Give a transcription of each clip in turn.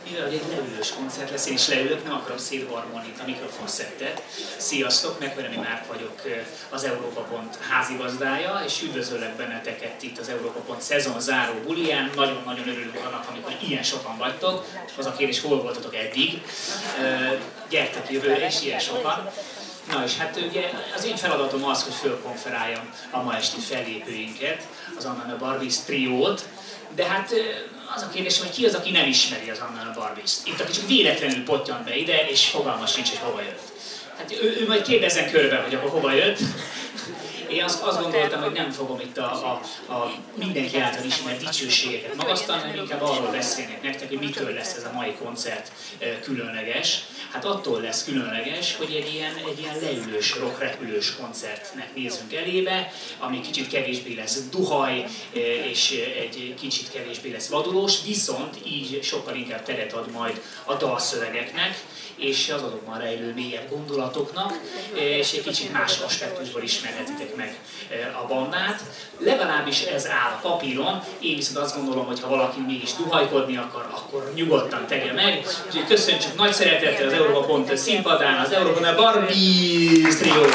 Mivel egy leülős koncert lesz, én is leülök, nem akarom szétbarmolni itt a mikrofonszettet. Sziasztok, Megveremi Márk vagyok, az Európa.pont házigazdája, és üdvözöllek benneteket itt az Európa.pont szezonzáró buliján. Nagyon-nagyon örülünk annak, amikor ilyen sokan vagytok. Az a kérdés, hol voltatok eddig? Gyertek jövőre is, ilyen sokan. Na és hát ugye az én feladatom az, hogy fölkonferáljam a ma esti fellépőinket, az Anna and the Barbies triót, de hát az a kérdés, hogy ki az, aki nem ismeri az Anna and the Barbies-t. Itt aki csak véletlenül pottyant be ide, és fogalma sincs, hogy hova jött. Hát ő majd kérdezzen körbe, hogy akkor hova jött. Én azt gondoltam, hogy nem fogom itt a mindenki által ismert dicsőségeket magasztalni, hanem inkább arról beszélnék nektek, hogy mitől lesz ez a mai koncert különleges. Hát attól lesz különleges, hogy egy ilyen leülős, rockrepülős koncertnek nézünk elébe, ami kicsit kevésbé lesz duhaj, és egy kicsit kevésbé lesz vadulós, viszont így sokkal inkább teret ad majd a dalszövegeknek, és az azokban rejlő mélyebb gondolatoknak, és egy kicsit más aspektusból ismerhetitek meg a bandát. Legalábbis ez áll a papíron, én viszont azt gondolom, hogy ha valaki mégis duhajkodni akar, akkor nyugodtan tegye meg. Úgyhogy köszöntsük nagy szeretettel az Európa.pont színpadán az Európa and the Barbies triót!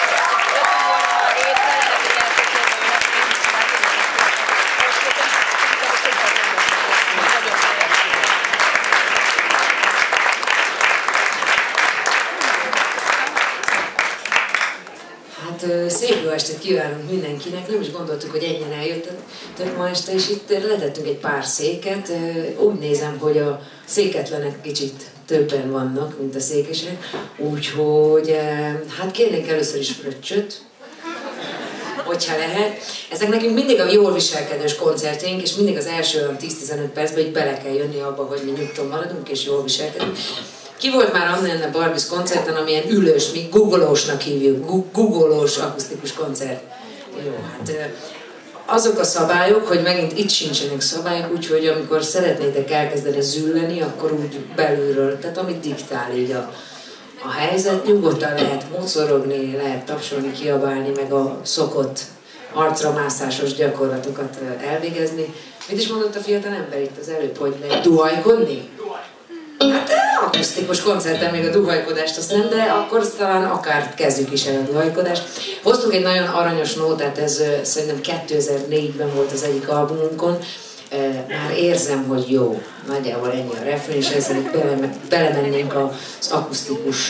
Szép jó estét kívánunk mindenkinek, nem is gondoltuk, hogy ennyien eljöttek ma este, és itt letettünk egy pár széket. Úgy nézem, hogy a széketlenek kicsit többen vannak, mint a székesek, úgyhogy hát kérnénk először is fröccsöt, hogyha lehet. Ezek nekünk mindig a jól viselkedős koncertjeink, és mindig az első olyan 10-15 percben így bele kell jönni abba, hogy mi nyugton maradunk és jól viselkedünk. Ki volt már Anna and the Barbies koncerten, amilyen ülős, mi guggolósnak hívjuk, guggolós akusztikus koncert. Jó, hát azok a szabályok, hogy megint itt sincsenek szabályok, úgyhogy amikor szeretnétek elkezdeni zülleni, akkor úgy belülről, tehát amit diktál így a helyzet, nyugodtan lehet mocorogni, lehet tapsolni, kiabálni, meg a szokott arcra mászásos gyakorlatokat elvégezni. Mit is mondott a fiatal ember itt az előbb, hogy lehet duhajkodni? Hát akusztikus koncerten még a duhajkodást azt nem, de akkor talán akár kezdjük is el a duhajkodást. Hoztunk egy nagyon aranyos nótát, ez szerintem 2004-ben volt az egyik albumunkon. Már érzem, hogy jó. Nagyjából ennyi a refrén, és ezzel belemennénk az akusztikus,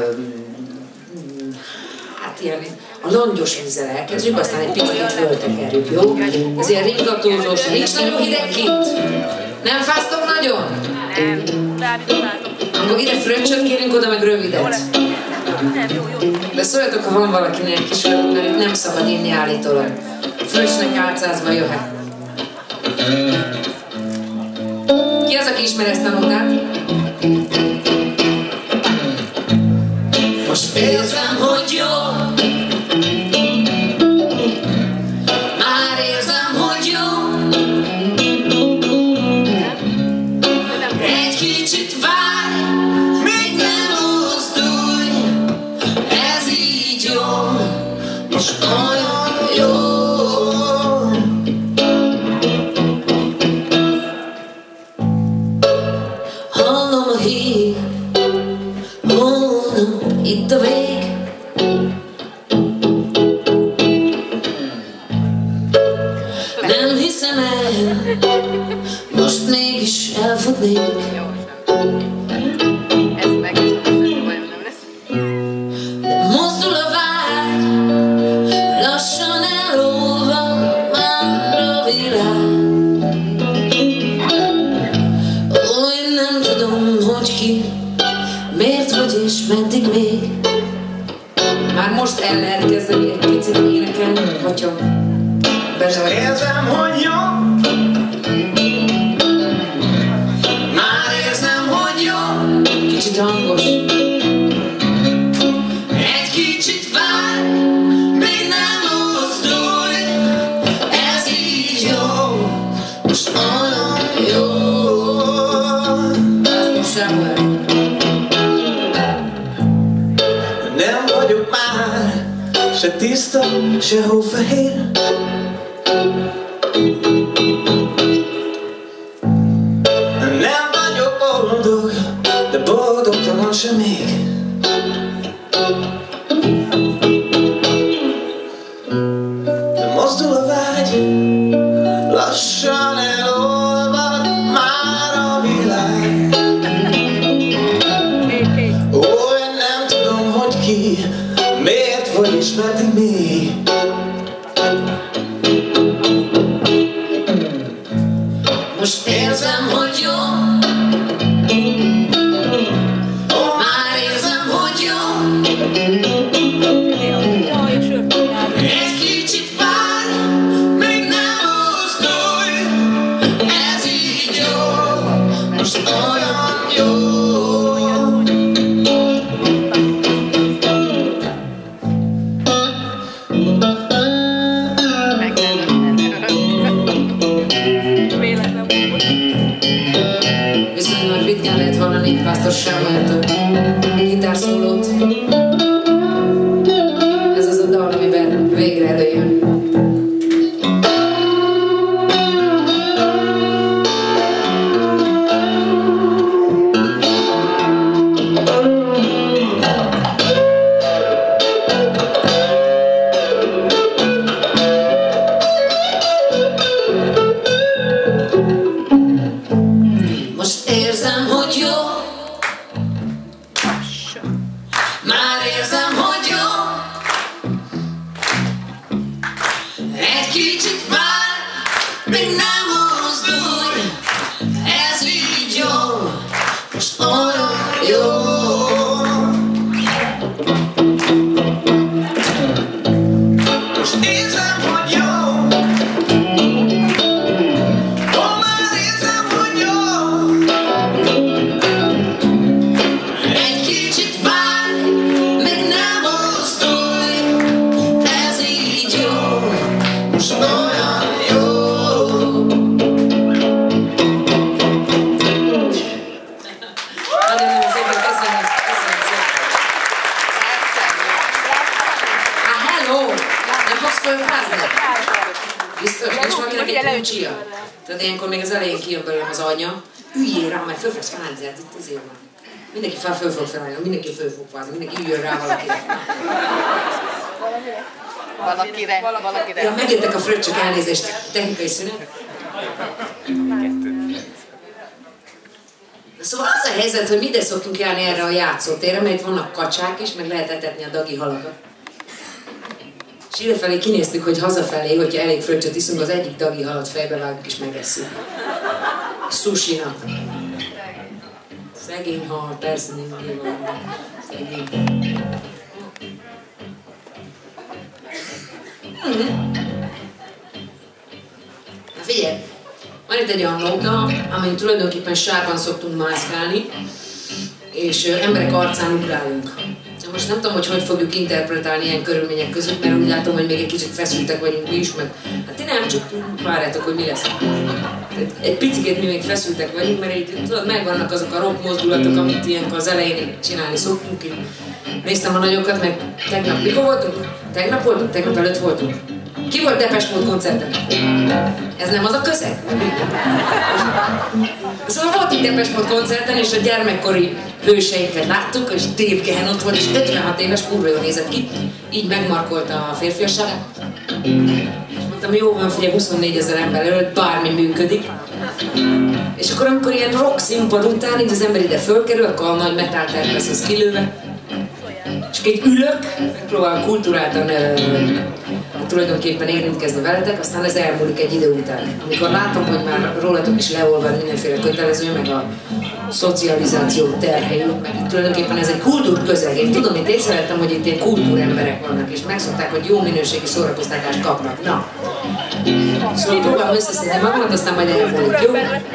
hát ilyen a langyos vízzel elkezdjük, aztán egy picit föltekerjük, jó? Ez ilyen ringatózós, nincs nagyon hideg kint. Nem fáztok nagyon? Akkor ide fröccsöt kérünk, oda meg rövidet. De szóljatok, ha van valakinek kis rövid, mert itt nem szabad inni állítólag. Fröccsnek álcázva jöhet. Ki az, aki ismer ezt a nótát? Most érzem, hogy jó. Már érzem, hogy jó. Egy kicsit várj, még nem mozdulj. Ez így jó, most olyan jó. Hallom a hír, holnap itt a vég. Nem hiszem el, most mégis elfutnék. Mozdul a vágy, lassan elolvad már a világ. Ó, én nem tudom, hogy ki, miért vagy és meddig még. Már most el lehet kezdeni egy picit énekelni, hogyha érzem, hogy jó. Már érzem, hogy jó. Kicsit hangos. Egy kicsit várj, még nem mozdulj. Ez így jó, most olyan jó. Azt most sem lehet. Nem vagyok már se tiszta, se hófehér. Nem vagyok sem még. De mozdul a vágy, lassan elolvad már a világ. Ó, én nem tudom, hogy ki, miért vagy és meddig mi. Most érzem, hogy jó. Már érzem, hogy jó. Egy kicsit várj, még nem mozdulj. Ez így jó, most olyan jó. Viszonylag ritkán lehet hallani pásztorságban gitárszólót. Ez az a dal, amiben végre előjön. Most érzem, hogy jó. Már érzem, hogy jó. Egy kicsit várj, még nem mozdulj. Ez így jó, most olyan jó. Most érzem, hogy jó. Ó, már érzem, hogy jó. Egy kicsit várj, még nem mozdulj. Ez így jó, most olyan jó. Nagyon szépen köszönöm. Hello! Nem fogsz fölfázni? Biztos, nincs valakinek egy kulcsia? Tehát ilyenkor még az elején kijön belőlem az anyja. Üljél rá, mert föl fogsz fázni, hát itt azért van. Mindenki föl fog felállni, mindenki föl fog fázni, mindenki üljön rá valakire. Valakire. Ja, megjöttek a fröccsök, elnézést. Technikai szünet. Szóval az a helyzet, hogy mi ide szoktunk járni erre a játszótérre, mert itt vannak kacsák is, meg lehet etetni a dagi halakat. És idefelé kinéztük, hogy hazafelé, hogyha elég fröccsöt iszunk, az egyik dagi halat fejbe vágjuk és megesszük. Sushi-nak. Szegény hal, persze nyilván. Szegény. Na figyelj! Van itt egy olyan nóta, amin tulajdonképpen sárban szoktunk mászkálni, és emberek arcán ugrálunk. Most nem tudom, hogy fogjuk interpretálni ilyen körülmények között, mert úgy látom, hogy még egy kicsit feszültek vagyunk mi is, meg hát ti nem, csak várjátok, hogy mi lesz. Egy picikét mi még feszültek vagyunk, mert így tudod, megvannak azok a rock mozdulatok, amit ilyenkor az elején csinálni szoktunk. Én néztem a nagyokat, meg tegnap, mikor voltunk? Tegnap voltunk? Tegnap előtt voltunk. Ki volt Depeche Mode koncerten? Ez nem az a közeg? Szóval volt egy Depeche Mode koncerten, és a gyermekkori hőseinket láttuk, és Dave Gahan ott volt, és 56 éves, kurva jól nézett ki. Így megmarkolta a férfiasságát. És mondtam, jó van, figyelj, 24 000 ember előtt bármi működik. És akkor, amikor ilyen rock színpad után, így az ember ide fölkerül, akkor a nagy metal terpesz az kilőve. Csak egy ülök, megpróbálom kulturáltan tulajdonképpen érintkezni veletek, aztán ez elmúlik egy idő után. Amikor látom, hogy már rólatok is leolvad mindenféle kötelező, meg a szocializáció terhei, meg itt tulajdonképpen ez egy kultúrközeg. Én tudom, én észrevettem, hogy itt ilyen kultúremberek vannak, és megszokták, hogy jó minőségi szórakoztatást kapnak. Na, szóval próbálom összeszedni magamat, aztán majd elmúlik, jó?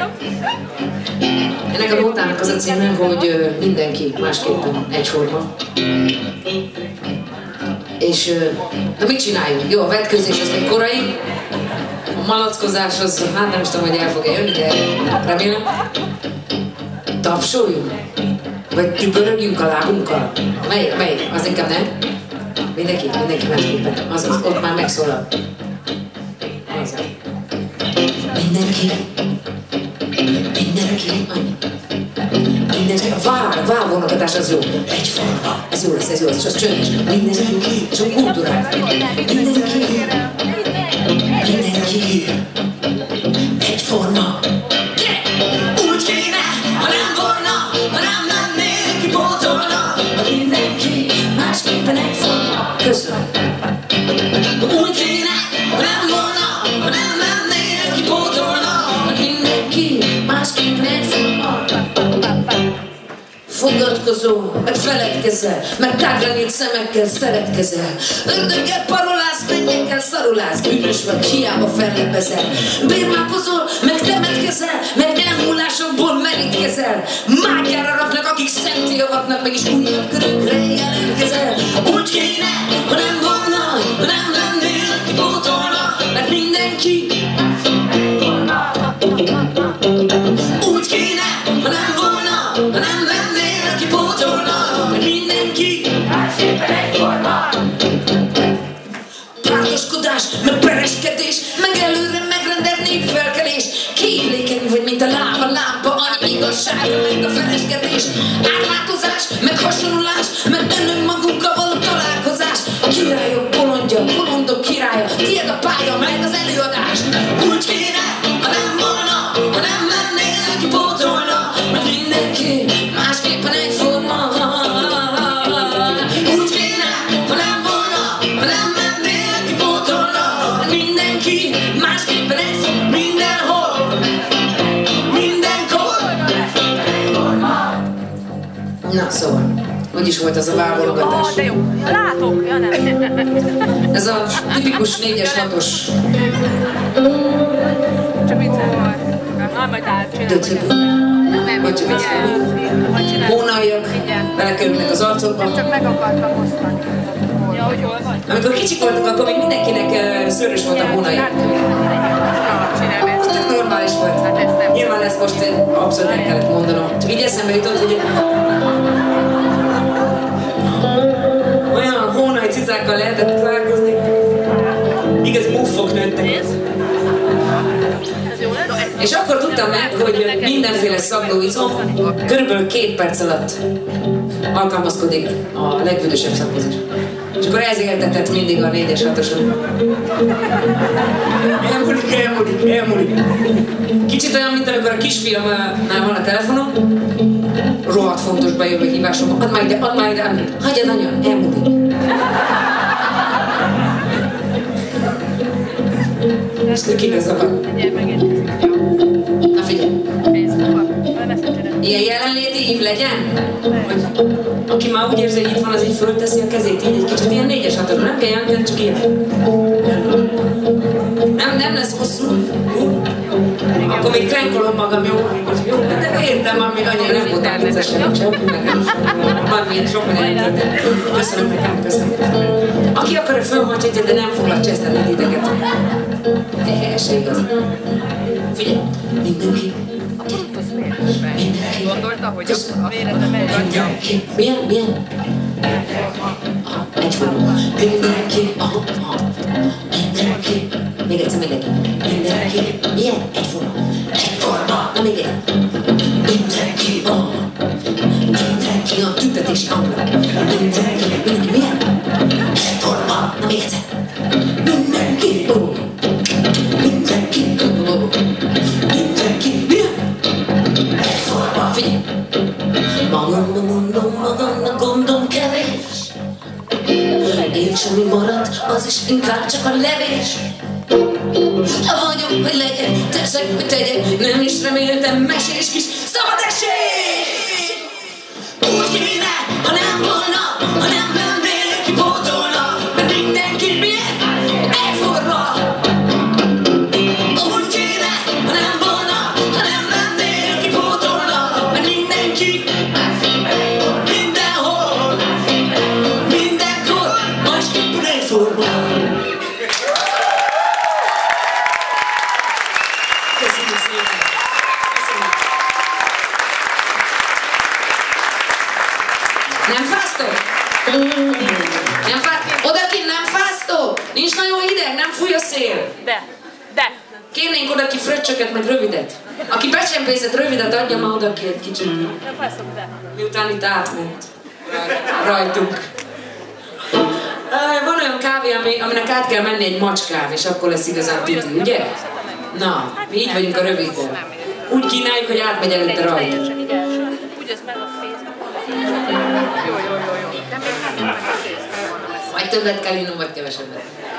Ennek a nótának az a címe, hogy mindenki másképpen egyforma. És na mit csináljunk? Jó, a vetkőzés az még korai, a malackozás az, hát nem is tudom, hogy el fog jönni, de remélem. Tapsoljunk? Vagy tübörögjünk a lábunkkal? Melyik? Az inkább nem? Mindenki másképpen. Azaz, ott már megszólal. Mindenki Mindenki, annyi. Mindenki, a várvonogatás az jó. Egyforma. Ez jó lesz, és az csöndes. Mindenki, és a kultúrák. Mindenki. Egyforma. Úgy kéne, ha nem volna, ha nem lennél, ki pótolna. Mindenki másképpen egyforma. Köszönöm. Úgy kéne, ha nem volna, ha nem lennél, ki pótolna. Mindenki másképpen egyforma. Fogadkozó, meg feledkezel, meg tágra nyílt szemekkel szeretkezel. Ördöggel parolász, mennyekkel szarulász, bűnös vagy, hiába fellebezel. Bérmálkozol, meg temetkezel, meg elmúlásokból merítkezel. Mágiára raknak, akik szenté avatnak, meg is újabb körökre jelentkezel. Úgy kéne, ha nem volna, ha nem lennél, ki pótolna, mert mindenki. Úgy kéne, ha nem volna, ha nem lennél, ki pótolna, mert mindenki másképpen egyforma. Pártoskodás, meg pereskedés, meg előre megrendelt népfelkelés. Képlékeny vagy, mint a láva lámpa, annyi igazságra, meg a feleskedés. Átváltozás, meg hasonlás, meg önmagunkkal való találkozás. Királyok bolondja, bolondok királya, tiéd a pálya, meg az előadás. Úgy kéne, ha nem volna, ha nem lennél, ki pótolna, mert mindenki másképpen egyforma. Úgy kéne, ha nem volna, ha nem lennél, ki pótolna, mert mindenki másképpen egyforma. Mindenhol, mindenkor. Na szóval, hogy is volt az a válogatás? De jó, ja, látok, ja nem. Ez a tipikus 4-es, 6-os. Csak vicces volt. Na, majd Döcögő. Vagy csak ezt mondjuk. Hónaljak, belekerülnek az arcokba. csak meg akartam osztani. Ja, hogy hol vagy? Amikor kicsik voltunk, akkor még mindenkinek szőrös volt a hónalja. Tök normális volt. Nyilván ezt most abszolút el kellett mondanom. Csak így eszembe jutott, hogy olyan hónai cicákkal lehetett találkozni. Igazi muffok nőttek. És akkor tudtam meg, hogy mindenféle szaglóizom körülbelül 2 perc alatt alkalmazkodik a legbüdösebb szakkozás. És akkor ezért mindig a 4-es, 6-oson. Elmúlik. Kicsit olyan, mint amikor a kisfiamnál van a telefonom, rohadt fontos bejövő hívásom. Add már ide, hagyjad anya, elmúlik. És tök igaza van. Na figyelj! Ilyen jelenléti ív legyen? Hogy aki már úgy érzi, hogy itt van, az így fölteszi a kezét, így egy kicsit ilyen 4-es, 6-os, nem kell jelenteni, csak ilyen. Nem lesz hosszú. Akkor még krenkolom magam, jó? De értem, már még annyira nem voltam viccesen, csak valamilyen sok minden történt. Köszönöm nekem, köszönöm. Aki akar, fölhagyja, de nem foglak cseszteni titeket. Se igaz. Figyelj, mindenki. Gondolta, hogy a véredbe megadja. Milyen? Egyforma. Mindenki. Mindenki. Még egyszer mindenki. Mindenki. Milyen? Egyforma. Na még egy. Mindenki. Mindenki a tüntetési hangra. Mindenki. Milyen? Egyforma. Na még egyszer. Mindenki. Mindenki. Milyen? Egyforma. Figyelj. Magamnak gondom kevés. És ami maradt, az is inkább csak a levés. Vagyok, hogy legyek, teszek, hogy tegyek. Nem is reméltem, mesés kis szabad esély. Úgy kéne, ha nem volna, ha nem lennél, ki pótolna, mert mindenki milyen egyforma. Úgy kéne, ha nem volna, ha nem lennél, ki pótolna, mert mindenki mindenhol, mindenkor másképpen egyforma. Köszönjük szépen! Köszönjük! Nem fáztok? Odakint nem fáztok? Nincs nagyon hideg, nem fúj a szél? De. Kérnénk odaki fröccsöket, meg rövidet. Aki becsempészett rövidet, adja ma oda ki egy kicsit. Miután itt átment rajtunk. Van olyan kávé, aminek át kell menni egy macskán, és akkor lesz igazán tuti, ugye? Na, mi így vagyunk a rövidben. Úgy kínáljuk, hogy átmegy előtte rajta. Vagy többet kell innom, vagy kevesebbet.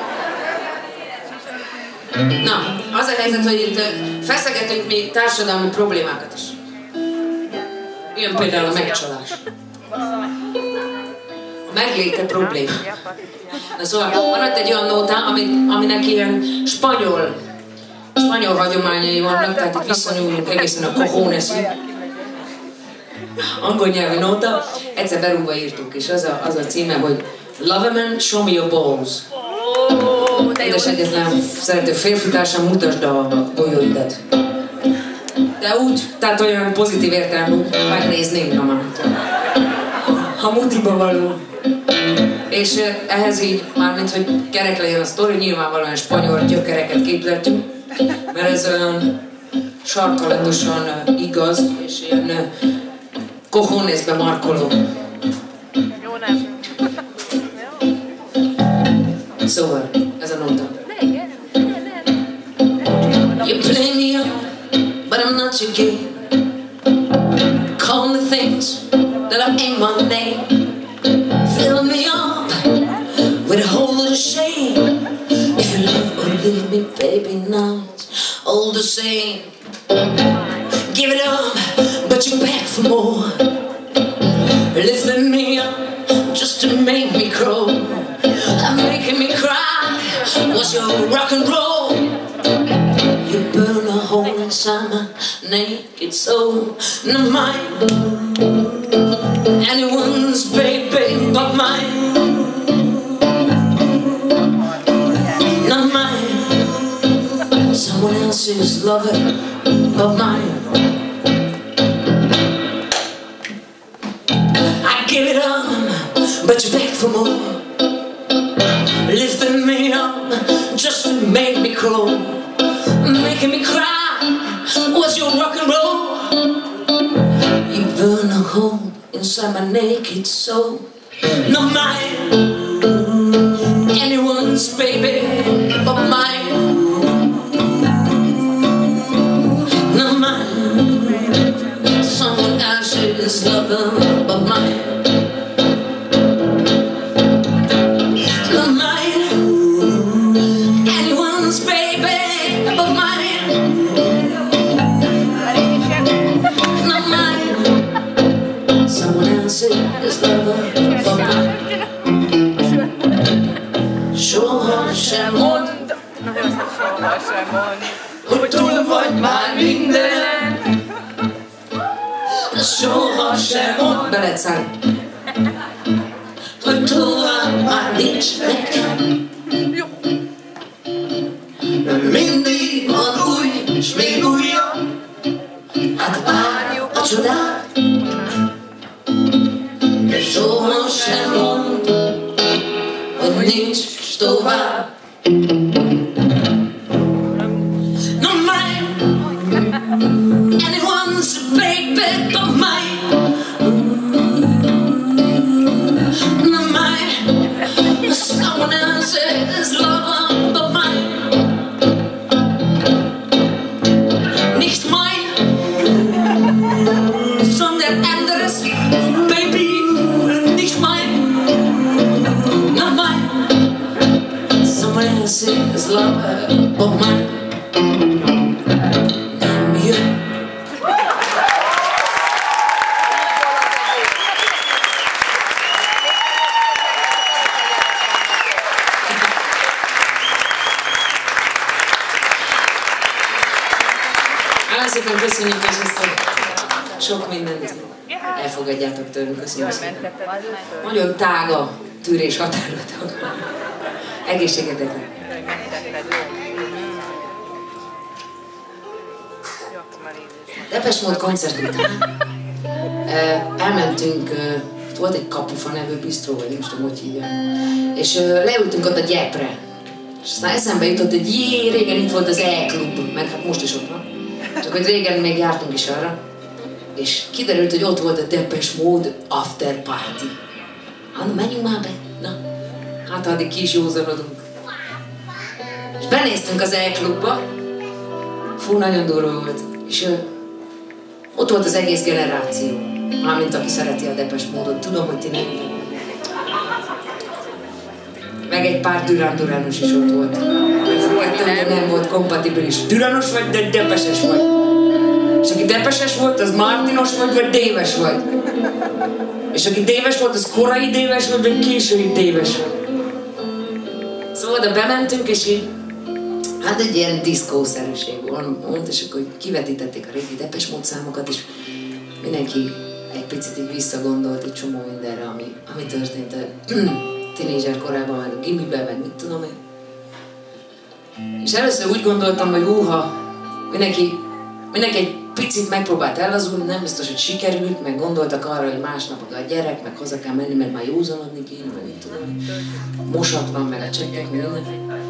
Na, az a helyzet, hogy itt feszegetünk még társadalmi problémákat is. Ilyen például a megcsalás. A megléte probléma. Na szóval van ott egy olyan nóta, aminek ilyen spanyol hagyományai vannak, tehát itt viszonyulunk egészen a cojonesig. Angol nyelvű nóta. Egyszer berúgva írtuk, és az a címe, hogy Love a man, show me your balls. Édes egyetlen szerető férfitársam, mutasd a golyóidat. De úgy, tehát olyan pozitív értelmű, megnézném, na már. Ha mutiba való. És ehhez így, mármint, hogy kerek legyen a sztori, nyilvánvalóan spanyol gyökereket képzeltünk, mert ez olyan sarkalatosan igaz, és ilyen cojonesbe markoló. Jó, nem. Szóval, ez a nóta. You play me up, but I'm not your game. Call me things that I ain't my name. Fill me up with a whole lot of shame. If you love or leave me, baby, now it's all the same. Give it up, but you beg for more. Lifting me up just to make me crawl. I'm making me cry. What's your rock and roll? You burn a hole inside my naked soul. Not mine, anyone's baby but mine. Not mine, someone else's lover but mine. I give it up, but you beg for more. Lifting me up just to make me crawl. Making me cry. What's your rock and roll? You burn a hole inside my naked soul. Not mine, anyone's baby but mine. Not mine, someone else's lover but mine. Not mine, anyone's baby but mine. Not mine, someone else's lover but mine. Soha sem mondd, hogy túl vagy már mindenen. Soha sem mondd, be lehet szállni, hogy tovább már nincs nekem. Mindig van új, s még újabb. Hát várjuk a csodát. Soha sem mondd, hogy nincs s tovább. Not mine, anyone's baby but mine. Not mine, someone else's lover but mine. Nicht mein, sondern anderes, baby, nicht mein. Not mine, someone else's lover but mine. Nem jön. Nagyon szépen köszönjük, és ezt a sok mindent elfogadjátok tőlünk. Köszönjük szépen. Nagyon tága tűrés határotok. Egészségeteknek. Depeche Mode koncert után elmentünk, volt egy Kapufa nevű bisztró, vagy nem is tudom, hogy hívják, és leültünk ott a gyepre. És aztán eszembe jutott, hogy régen itt volt az E-klub, meg hát most is ott van. Csak hogy régen még jártunk is arra, és kiderült, hogy ott volt a Depeche Mode after party. Hát menjünk már be, na, hát addig ki is józanodunk. És benéztünk az E-klubba, fú, nagyon durva volt, és ott volt az egész generáció, mármint aki szereti a Depeche Mode-ot, tudom, hogy ti nem. Meg egy pár Duran-Duranos is ott volt. Nem volt kompatibilis. Duranos vagy, de Depeche-es vagy. És aki Depeche-es volt, az Martinos vagy Déves vagy. És aki Déves volt, az korai Déves vagy késői Déves vagy. Szóval oda bementünk, és így, hát egy ilyen diszkószerűség volt, és akkor kivetítették a régi Depeche Mode számokat, és mindenki egy picit így visszagondolt egy csomó mindenre, ami történt a tínédzser korában, meg a gimiben, meg mit tudom én. És először úgy gondoltam, hogy mindenki egy picit megpróbált ellazulni, nem biztos, hogy sikerült, meg gondoltak arra, hogy másnap a gyerek, meg haza kell menni, mert már józanodni kéne, meg mit tudom, mosatlan, meg a csekkek, minden.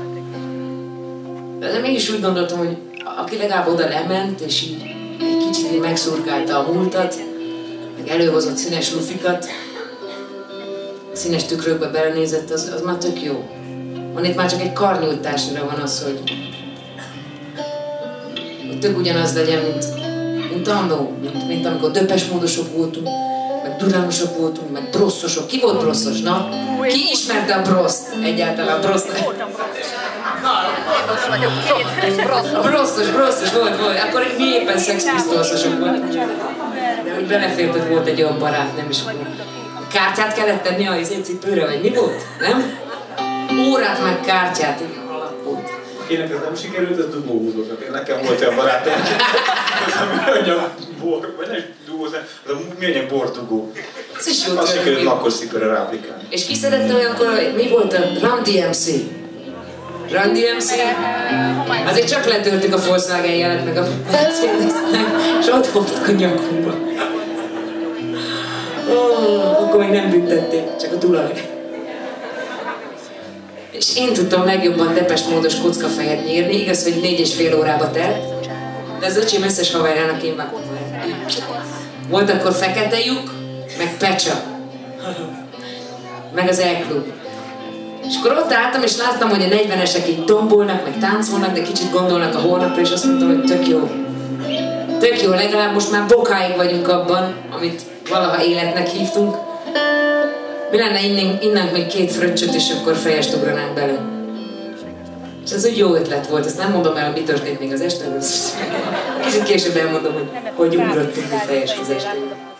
De mégis úgy gondoltam, hogy aki legalább oda lement, és így egy kicsit így megszurkálta a múltat, meg előhozott színes lufikat, színes tükrökbe belenézett, az már tök jó. Van itt már csak egy karnyújtásra van az, hogy tök ugyanaz legyen, mint annó, mint amikor Depeche Mode-osok voltunk, meg Duranosok voltunk, meg Brosszosok. Ki volt Brosszos? Na? Ki ismerte a Broszt? Egyáltalán a Broszt? Brosszos volt. Akkor mi éppen Sex Pistolsosok volt. De úgy belefért, hogy volt egy olyan barát, nem is akkor. Kártyát kellett tenni a cipőre, vagy mi volt? Nem? Órát meg kártyát, igen, alapult. Én nekem nem sikerült, az dugóhúzósnak. Én nekem volt olyan barátom, az a műanyag bor, vagy nem dugózás, az a műanyag bordugó. Ez is jó. Azt sikerült makkos cipőre ráaplikálni. És ki szerette olyankor, mi volt a Run DMC? Run DMC? Azért csak letöltük a Volkswagen jelet meg a Mercedes-nek, és ott voltak a nyakunkban. Akkor még nem büntették, csak a tulaj. És én tudtam legjobban Depeche Mode-os kockafejet nyírni, igaz, hogy 4,5 órába telt, de az öcsém összes haverjának én vágom. Volt akkor Fekete lyuk, meg Pecsa, meg az E-klub. És akkor ott álltam, és láttam, hogy a 40-esek így tombolnak, meg táncolnak, de kicsit gondolnak a holnapra, és azt mondtam, hogy tök jó. Tök jó, legalább most már bokáig vagyunk abban, amit valaha életnek hívtunk. Mi lenne innen még 2 fröccsöt, és akkor fejest ugranánk bele. És ez egy jó ötlet volt, ezt nem mondom el, mi történt még az este, kicsit később elmondom, hogy ugrottunk a fejest az este.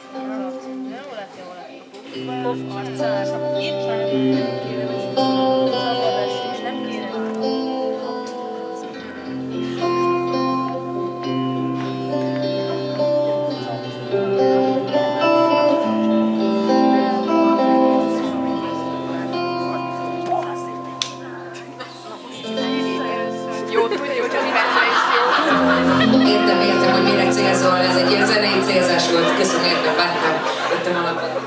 Értem, hogy mire célzol, ez egy ilyen zenei célzás volt. Köszönöm, értem, vártam, jöttem alapban.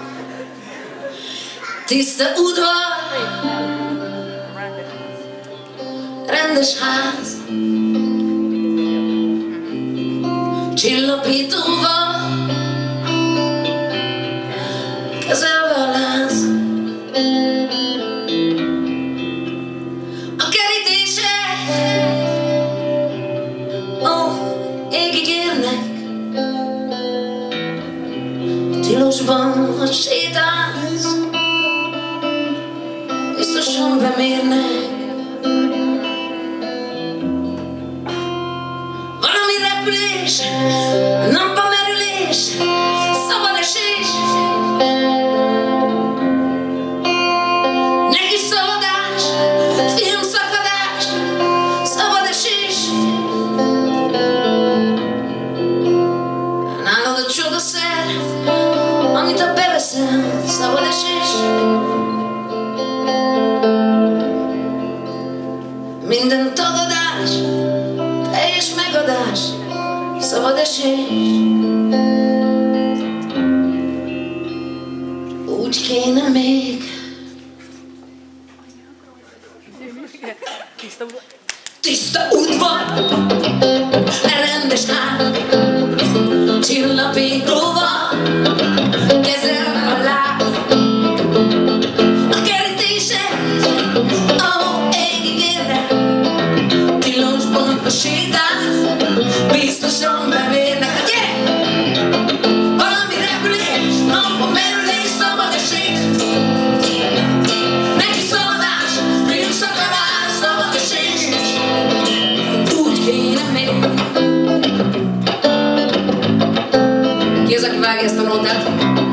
Tiszta udvar, rendes ház, csillapítóval, kezelve a láz. A kerítések, égig érnek, tilosban, hogy sétálsz, biztosan bemérnek. Valami repülés, napba merülés, szabad esés, neki szabadás, filmszakadás, szabad esés. Nálad a csodaszer, amit a beleszel, szabad esés. Minden tagadás, teljes megadás, szabad esés. Úgy kéne még tiszta udvar, rendes ház, Hova kezem a láb? A kerítése, ahol égig érne. Tilosban a sétál, biztosan bevérnek. Gyere! Valami repülés, napon merülés, szabad esély. Neki szaladás, filmszakadás, szabad esély. Úgy kéne még. Ki az, aki vágja ezt a nótát?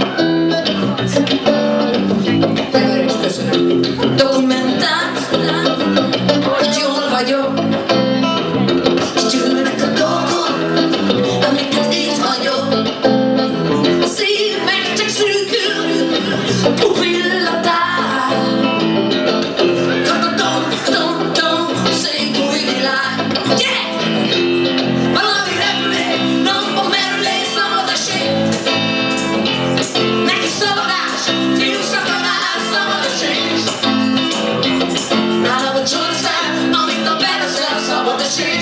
Előre is köszönöm. Dokumentált, hogy jól vagyok. És gyűlnek a dolgok, amiket itt hagyok. Szív meg csak szűkül, pupillatár. Tom, szép új világ. Yeah! Valami repülés, napon merülés, szabad esély. Neki szaladás, filmszakadás, szabad esély. Nálam a csodaszám, amit a beleszel, szabad esély.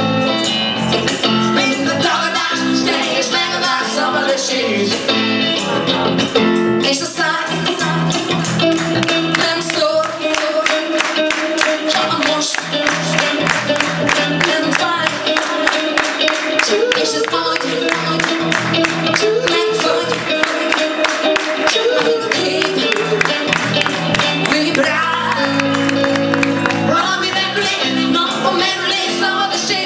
Minden tagadás, teljes megadás, szabad esély. És a száj nem szól, csak most nem fáj. És ez majd megfagy, amíg a kép vibrál. Valami repülés, napon merülés, szabad esély.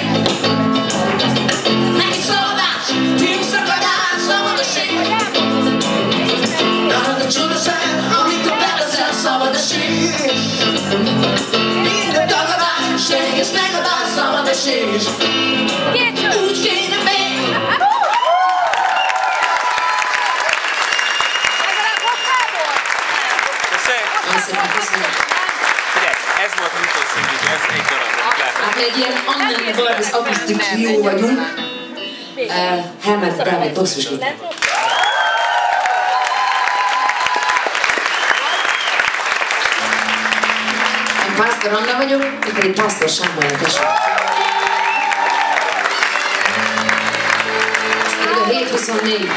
Neki szaladás, filmszakadás, szabad esély. Nálad a csodaság, amit a beleszel, szabad esély. Minden tagadás, teljes megadás, szabad esély. Úgy kéne még. Köszönöm. Figyelj, ez volt a utolsó videó, ez egy darab. Hát egy ilyen Annen Barbis akusztik trió vagyunk. Helmet Dávid basszusgitár. Én Pásztor Anna vagyok, én pedig Pásztor Sámuel tesó. Ez pedig a 724.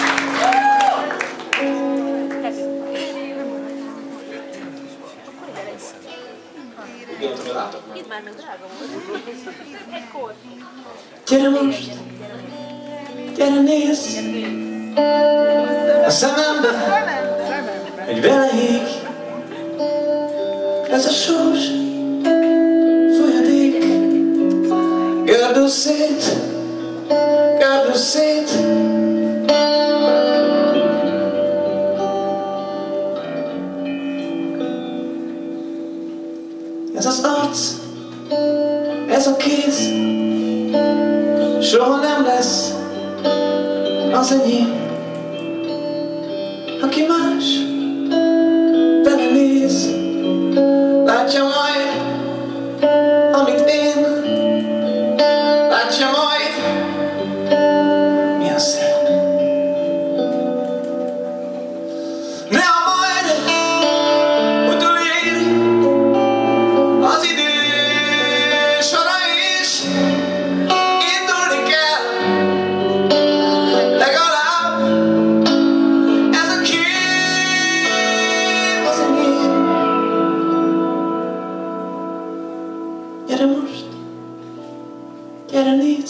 Itt már meg drága volt. Egy kód. Gyere most, gyere nézz a szemembe, hogy belehíg ez a sós folyadék. Gördülj szét, gördülj szét. Ez az arc, ez a kéz, soha nem lesz az enyém. Aki más belenéz, látja majd, amit én. Látja majd, mi a szép. Néha majd utolér az idő sora is. Indulni kell, legalább ez a kép az enyém. Gyere most, gyere nézz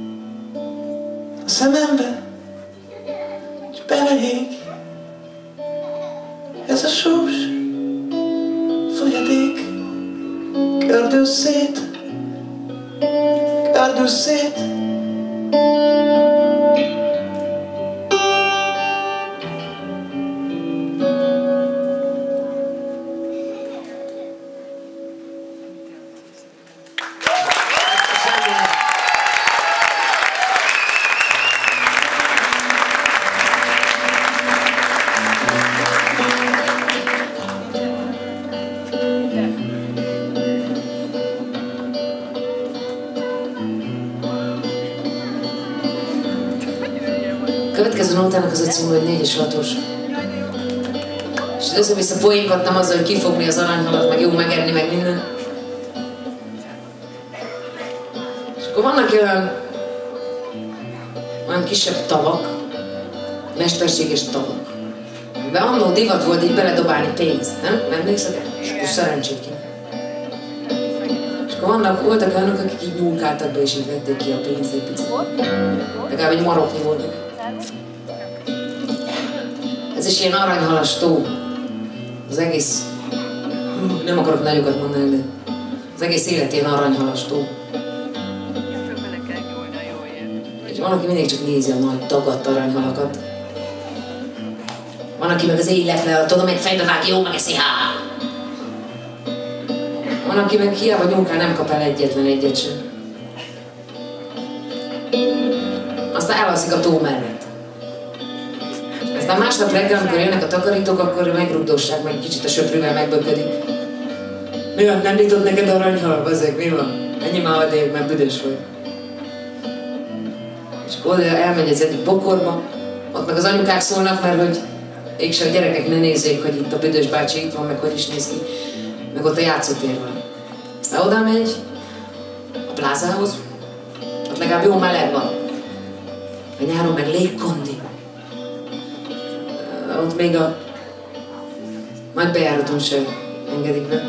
a szemembe, és belehíg ez a sós folyadék. Gördülj szét, gördülj szét. Következő nótának az a cím, hogy 4 és 6-os. És össze-vissza poénkodtam azzal, hogy kifogni az aranyhalat, meg jó megenni, meg minden. És akkor vannak olyan kisebb tavak, mesterséges tavak. De annó divat volt így beledobálni pénzt, nem? Emlékszel? És akkor szerencsét ki. És akkor voltak olyanok, akik így nyúlkáltak be, és így vették ki a pénzt egy picit. Legalább egy maroknyi volt. Ez is ilyen aranyhalas tó. Az egész... Nem akarok nagyokat mondani, de az egész élet ilyen aranyhalas tó. És van, aki mindig csak nézi a nagy dagadt aranyhalakat. Van, aki meg az életre, tudom, egy fejbe vág, jó, megeszi, há! Van, aki meg hiába nyúlkál, nem kap el egyetlen egyet sem. Aztán elalszik a tó mellett. Aztán másnap reggel, amikor jönnek a takarítók, akkor megrugdossák, meg kicsit a söprűvel megböködik. Mi van, nem jutott neked aranyhal, bazeg, mi van? Ennyi már adék, mert büdös vagy. És akkor oda elmegy az egyik bokorba, ott meg az anyukák szólnak, mert hogy mégse a gyerekek ne nézzék, hogy itt a büdös bácsi itt van, meg hogy is néz ki, meg ott a játszótér van. Aztán oda megy a plázához, ott legalább jó meleg van. A nyáron meg légkondi. Ott még a nagy bejáraton sem engedik be.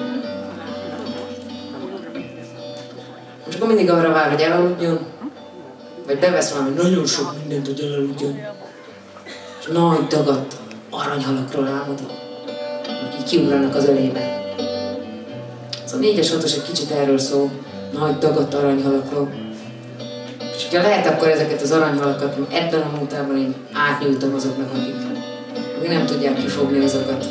És akkor mindig arra vár, hogy elaludjon, vagy bevesz valami nagyon sok mindent, hogy elaludjon. És nagy dagadt aranyhalakról álmodik, akik kiugranak az ölébe. Ez a 4-es 6-os egy kicsit erről szól, nagy dagadt aranyhalakról. És hogyha lehet, akkor ezeket az aranyhalakat ebben a módában én átnyújtom azoknak, akik nem tudják kifogni azokat.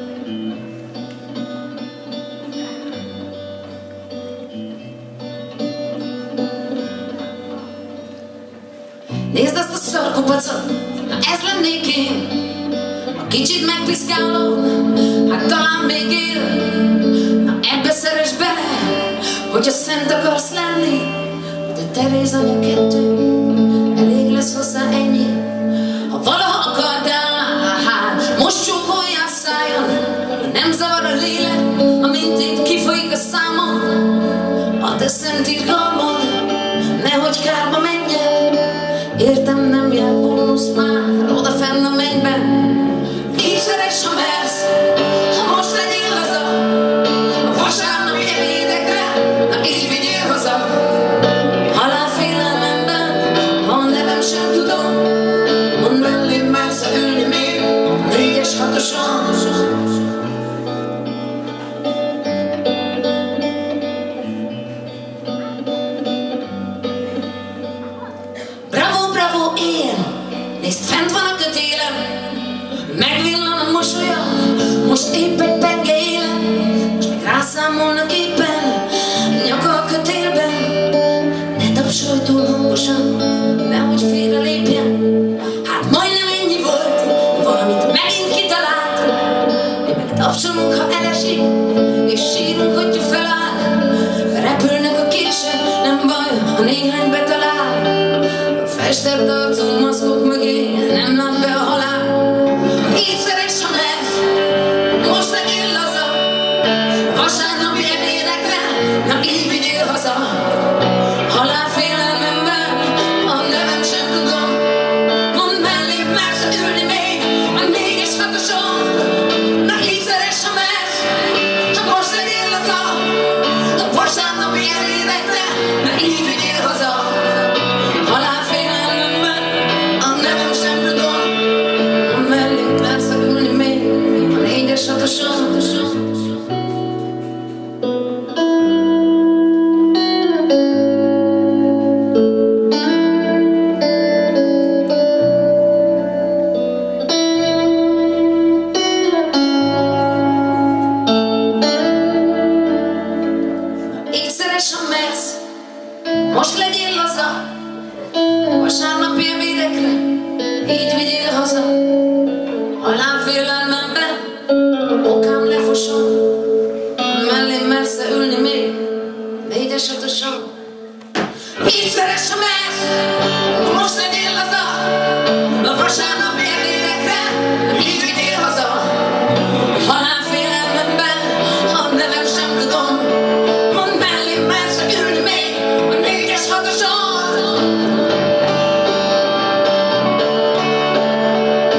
Nézd azt a szarkupacot, na ez lennék én. A kicsit megpiszkáló, hát talán még él. Na ebbe szeress bele, hogyha szent akarsz lenni. De Teréz anya 2, elég lesz hozzá ennyi. Ha valaha akartál, hát most csókoljál szájon. Nem zavar a lélek, amint itt kifolyik a számon. A te szent irgalmad, nehogy kárba menjen. Értem, nem jár bónusz már odafenn a mennyben. Így szeress, ha mersz, ha most legyél haza. A vasárnapi ebédekre, na így vigyél haza. Halálfélelmemben, a nevem sem tudom. Mondd mellém, mersz ülni még 4-es 6-oson. Nézd, fent van a kötélem, megvillan a mosolya, most épp egy penge élem, most meg rászámolnak éppen, nyaka a kötélben. Ne tapsolj túl hangosan, nehogy félre lépjen, hát majdnem ennyi volt, valamit megint kitalált. Mi meg tapsolunk, ha elesik, és sírunk, hogy feláll. Repülnek a kések, nem baj, ha néhány betalál. Festett arcom maszkok mögé, nem lát be a halál. Így szeress, ha mersz, most legyél laza. Vasárnapi ebédekre, na így vigyél haza. Halálfélelmemben, a nevem sem tudom. Mondd mellém, mersz ülni még a 4-es 6-oson. Na így szeress, ha mersz, ha most legyél laza. A vasárnapi ebédekre, na így vigyél haza. Így szeress, ha mersz, most legyél laza. Vasárnapi ebédekre, így vigyél haza. Halálfélelmemben, okám lefosom. Mellém mersz ülni még 4-es 6-oson. Így szeress, ha mersz, most legyél laza. A vasárnapi ebédekre, így vigyél haza. Halálfélelmemben, a nevem sem tudom. Mondd mellém mersz ülni még a 4-es 6-oson.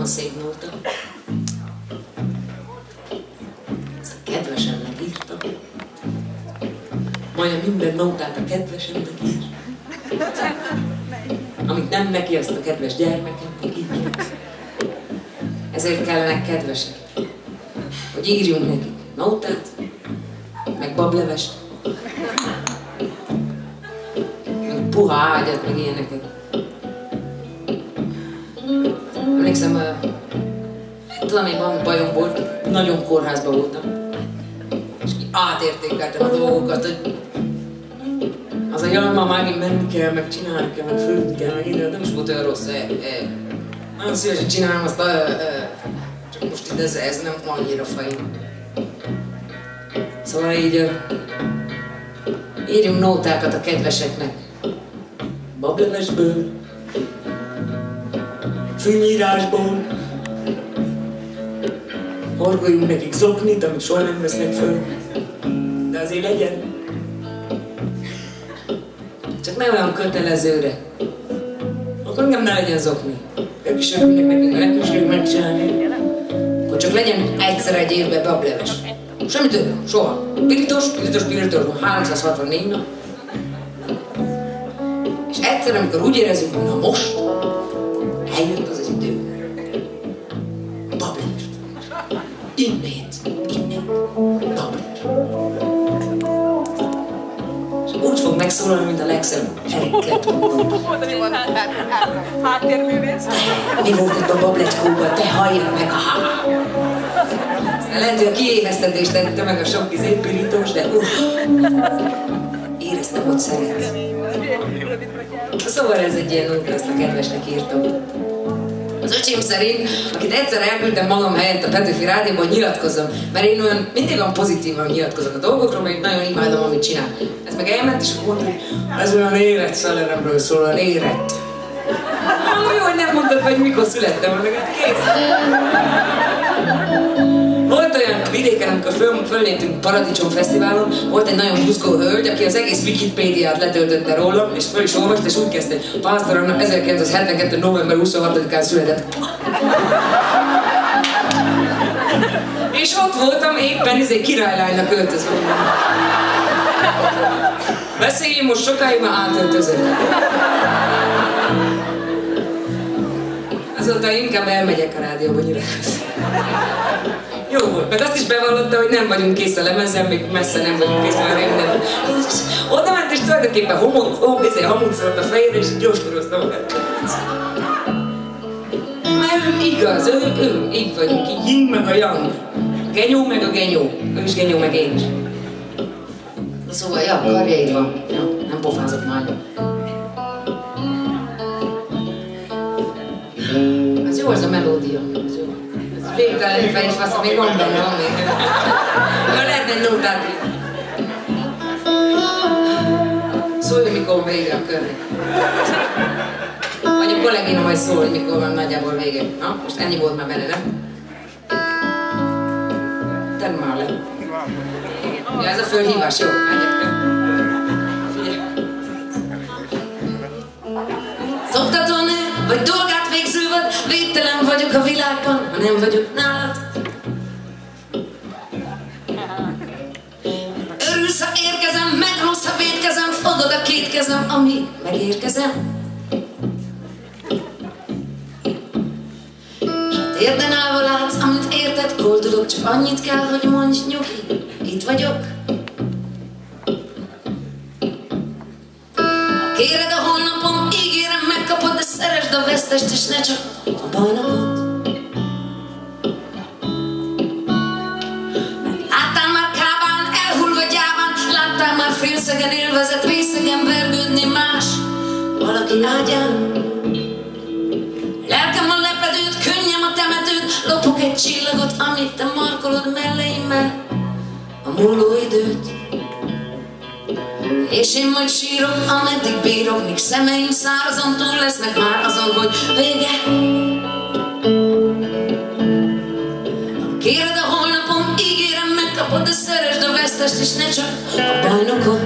olyan szép nóta. Ezt a kedvesemnek írtam. Majdnem minden nótát a kedvesemnek ír. Amit nem neki, azt a kedves gyermekemnek írja. Ezért kellenek kedvesek, hogy írjunk nekik nótát, meg bablevest, meg puha ágyat, meg ilyeneket. Emlékszem, talán még valami bajom volt, nagyon kórházban voltam, és átértékeltem a dolgokat, hogy az a jaj, ma megint menni kell, meg csinálni kell, meg főzni kell, meg ide, nem is volt olyan rossz, nagyon szívesen csinálom azt, csak most itt ez nem annyira fajn. Szóval így írjunk nótákat a kedveseknek. Bablevesből, fűnyírásból, horgoljunk nekik zoknit, amit soha nem vesznek föl, de azért legyen. Csak ne olyan kötelezőre. Akkor inkább ne legyen zokni. Ők is örülnek nekünk, nekünk is kell megcsinálni. Akkor csak legyen egyszer egy évben bableves. Semmi több, soha. Pirítos, 364 nap. És egyszer, amikor úgy érezzük, hogy na most, eljött az idő. Bableves. Innét, bableves. Úgy fog megszólalni, mint a legszebb Eric Clapton. Háttérművész. Mi volt itt a babletskóban, te halljál meg a lehet, hogy a kiéheztetést tette meg a sok pirítós, de éreztem, hogy szeret. Szóval ez egy ilyen nóta, azt a kedvesnek írtam. Az öcsém szerint, akit egyszer elküldtem magam helyett a Petőfi Rádióban, hogy nyilatkozzam, mert én olyan mindig olyan pozitívan nyilatkozok a dolgokról, mert nagyon imádom, amit csinál. Ez meg elment, és akkor mondta, hogy ez olyan életszellemről szól, olyan érett. Jó, hogy nem mondtad, hogy mikor születtem, mondjuk, hát kész. Volt olyan vidéken, amikor fölléptünk Paradicsom Fesztiválon, volt egy nagyon buzgó hölgy, aki az egész Wikipédiát letöltötte rólam, és föl is olvast, és úgy kezdte, Pásztor Anna 1972. november 26-án született. És ott voltam éppen királylánynak öltözve. Beszéljünk most sokáig, már átöltözök. Azóta inkább elmegyek a rádióba nyilatkozni. Jó volt, meg azt is bevallotta, hogy nem vagyunk kész a lemezzel, még messze nem vagyunk kész, mert nem. Oda ment, és tulajdonképpen hamut szólt a fejére, és gyorstorozta magát. Mert ő igaz, ő így vagyunk, így yin meg a yang. Genyó meg a genyó. Ő is genyó, meg én is. Szóval, ja, karjaid van. Ja, nem pofázok már. Ez jó, ez a melódia. Ez jó. Végtelen fejfasz, még van benne, van még. Lehet egy nótát így. Szólj, mikor vége a körnek. Vagy a kollégina majd szól, hogy mikor van nagyjából vége. Na, most ennyi volt már benne, nem? Tedd már le. Ja, ez a fölhívás, jó? Szoktató nő, vagy dolgát végző vagy, védtelen vagyok a világban, ha nem vagyok nálad. Örülsz, ha érkezem, megrossz, ha vétkezem, fogod a két kezem, amíg megérkezem. S a térden állva látsz, amit érted, koldulok, csak annyit kell, hogy mondj, nyugi, itt vagyok. Kéred a holnapom, ígérem, megkapod, de szeresd a vesztest, és ne csak a bajnapot. Láttál már kábán, elhullva gyáván, láttál már félszegen élvezett, részegen vergődni más valaki ágyán. Lelkem a lepedőt, könnyem a temetőt, lopok egy csillagot, amit te markolod melleimmel a múló időt. És én majd sírok, ameddig bírok, míg szemeim szárazon túl lesznek már azon, hogy vége. Kéred a holnapom, ígérem, megkapod, de szeresd a vesztest, és ne csak a bajnokot.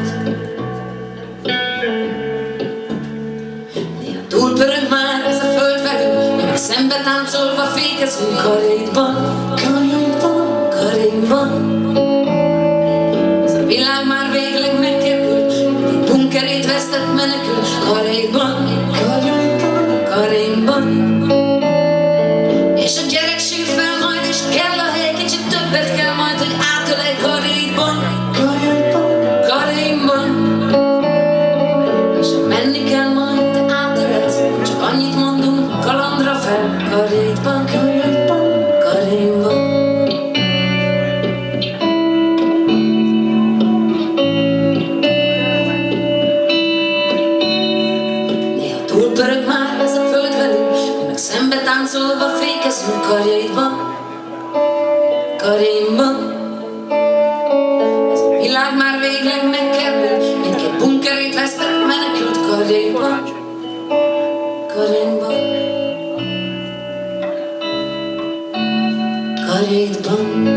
Néha túlpörög már ez a földverő, meg a szemben szembe táncolva fékezünk karjaidban, karjaidban, karjaidban. Ez a világ már végleg megkerült, egy bunkerét vesztett menekül karjaidban, karjaidban, karjaidban. És a gyerek sír fel majd, és kell a hely, kicsit többet kell majd, hogy átölej karjaidban, karjaidban, karjaidban. És menni kell majd, te átölelsz, csak annyit mondunk, kalandra fel, karjaidban, karjaidban, karjaidban. Néha túlpörög már ez a föld velünk, mi meg szembe táncolva fékezünk karjaidban, karjaidban. Ez a világ már végleg megkerül, mindkét bunkerét vesztett menekült karjaidban, karjaidban, karjaidban.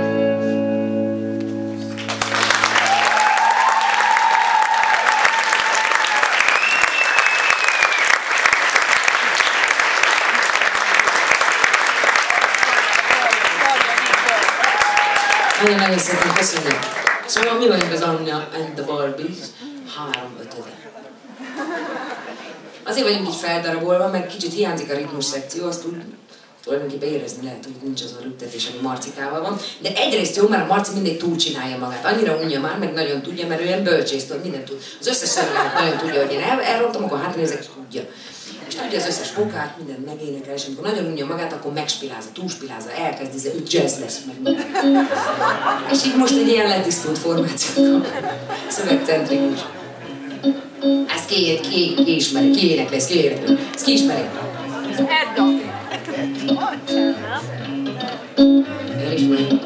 Nagyon szépen köszönjük. Szóval mi vagyunk az Anya and the Barbies 3/5-e. Azért vagyunk így feldarabolva, meg kicsit hiányzik a ritmus szekció, azt úgy tulajdonképpen érezni lehet, hogy nincs az a rüptetés, ami Marcikával van. De egyrészt jó, mert a Marci mindig túlcsinálja magát. Annyira unja már, meg nagyon tudja, mert ő ilyen bölcsész, mindent tud. Az összes szervezetet nagyon tudja, hogy én elrontom, akkor hát nézek, tudja. És tudja az összes fokát, mindent megénekel, és amikor nagyon unja magát, akkor megspilázza, túlspilázza, elkezd, ő jazz lesz, meg minden. És így most egy ilyen letisztult formációt kap. Szövegcentrikus. Ezt ki ismeri, ki énekli, ezt ki énekli. Ezt ki ismeri? Edda. Én ismeri.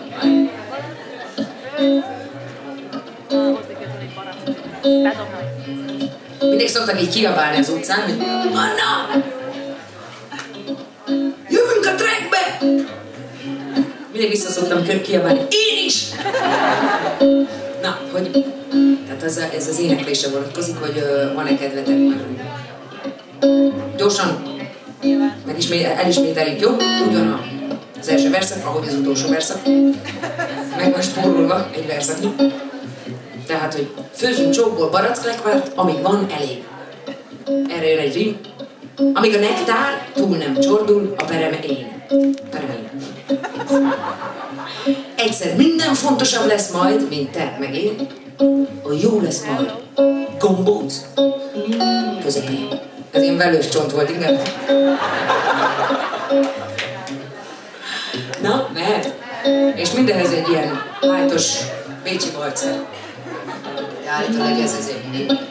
Mindig szoktak így kiabálni az utcán, hogy Anna! Jövünk a trackbe! Mindig vissza szoktam kiabálni, én is! Na, hogy... Tehát ez az éneklésre vonatkozik, hogy van-e kedvetek már? Gyorsan elismételjük, jó? Ugyan az első verszak, ahogy az utolsó verszak. Meg van spórolva egy verszaknyi. Tehát, hogy főzünk csókból baracklekvárt, amíg van elég. Erre jön egy rim. Amíg a nektár túl nem csordul, a pereme én. Egyszer minden fontosabb lesz majd, mint te meg én. A jó lesz majd. Gombóc. Közepén. Ez ilyen velős csont volt, inkább. Na, mehet. És mindenhez egy ilyen lájtos bécsi valcer. De állítólag ez azért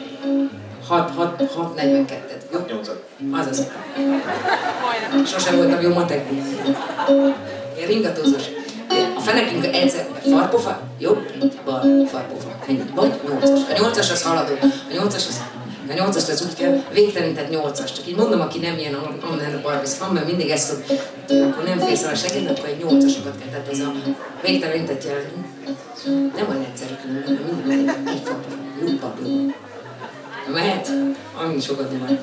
6:42-et, jó? 8-at. Azaz. Sosem voltam jó matekban. Ilyen ringatózós. A fenekünk egyszer farpofa, jobb, bal, farpofa. Ennyi. Vagy 8-as. A 8-as az haladó. A 8-ast az úgy kell, végtelenített 8-as. Csak így mondom, aki nem ilyen online a Barbies fan, mert mindig ezt tud, akkor nem félsz a segéd, akkor egy 8-asokat kell. Tehát ez a végtelenített jel. Nem olyan egyszerű, hanem mindig egy farpofa. Jobb. Mehet? Annyi sokat van.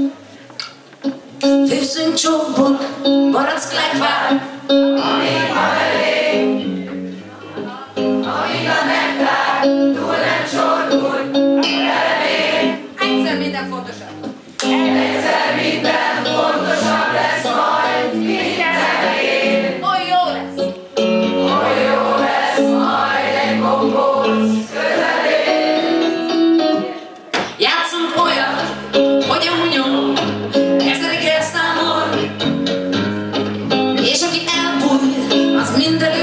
Főzünk csókból, baracklekvár, amíg van elég. Amíg a nektár túl nem csordul, remény. Egyszer minden fontosabb. Egyszer minden fontosabb lesz majd, mint remény. Oly jó lesz. Oly jó lesz majd egy gombóc közelén. Játszunk olyan, hogy a hunyó ezerig elszámol, és aki elbújt, az minden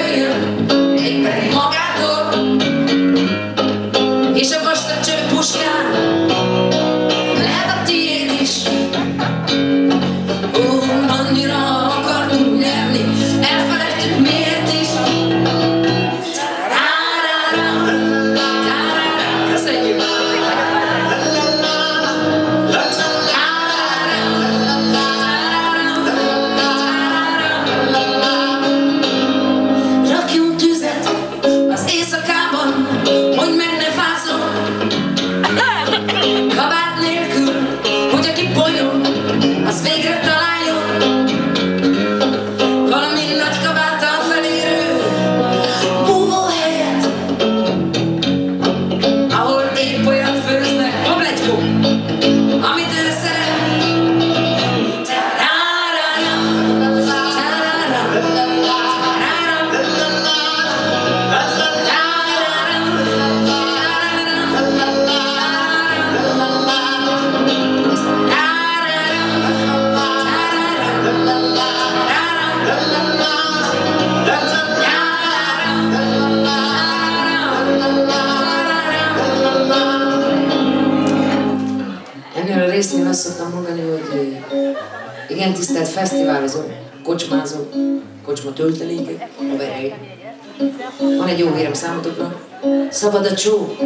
azt szoktam mondani, hogy igen, tisztelt fesztiválozó, kocsmázó, kocsma töltelékek, haverei. Van egy jó hírem számotokra, szabad a csók.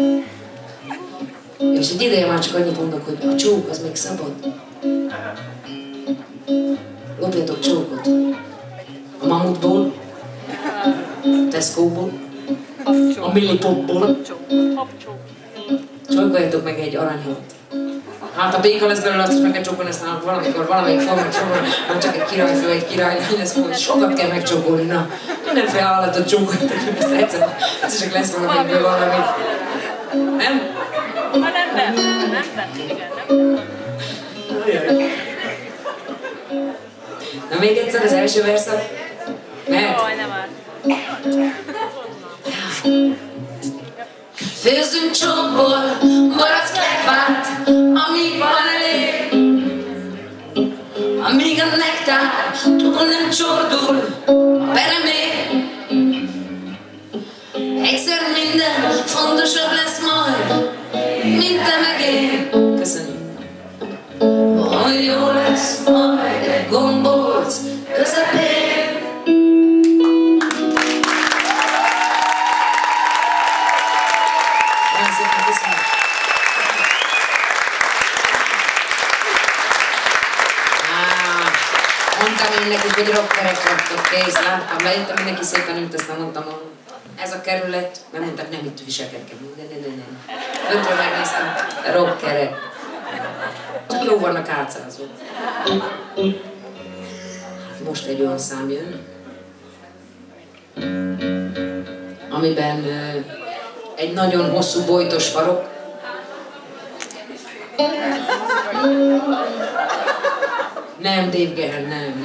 És egy ideje már csak annyit mondok, hogy a csók az még szabad. Lopjatok csókot. A Mamutból, Tesco-ból, a Millipopból. Csókoljatok meg egy aranyhavat. Hát a béka lesz belőle, azt is meg kell csókolni, aztán valamikor valamelyik fog megcsókolni, nem csak egy királyfő, egy királylány lesz, hogy sokat kell megcsókolni, na. Mindenféle állatot csókoljatok, ezt egyszer csak lesz valamikből valami. Nem? Nem, igen, nem. Na még egyszer az első verszak. Mert? Jaj, nem áll. Főzzünk csókból, baracklegvárt, amíg van elég. Amíg a nektár túl nem csordul a peremér. Egyszer minden fontosabb lesz majd, mint te meg én. Köszönjük. Hogy jó lesz majd egy gombóc közepén. Nagyon szépen köszönöm. Mondtam én nekik, hogy rockerek vagytok, kész, láttam, lejöttem, mindenki szépen ült, aztán mondtam, ez a kerület, nem mondták, nem itt viselkedkem, nem. Öntről megnéztem, rockerek. Csak jó vannak átszázva. Most egy olyan szám jön, amiben egy nagyon hosszú bojtos farok, nem Dave Gahan, nem.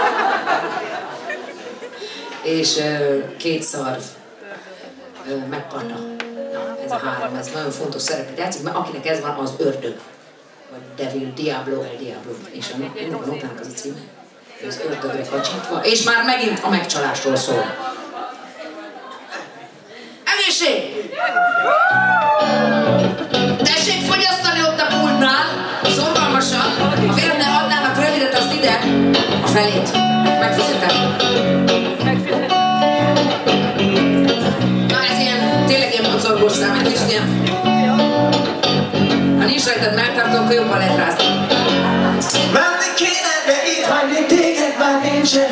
És két szarv, meg Pata. Na, ez a három, ez nagyon fontos szerepet játszik, mert akinek ez van, az ördög. Vagy Devil, Diablo, El Diablo. És ennek a nótának az a címe, az ördögre kacsintva, és már megint a megcsalásról szól. Egészség! Tessék fogyasztani ott a pultnál, szorgalmasan, ha félne adnának rövidet, azt ide, a felét. Megfizetem. Na ez ilyen, tényleg ilyen mocorgós szám, egy kis ilyen. Ha nincs rajtad melltartó, akkor jobban lehet rázni. Menni kéne, de itt hagyni téged már nincsen.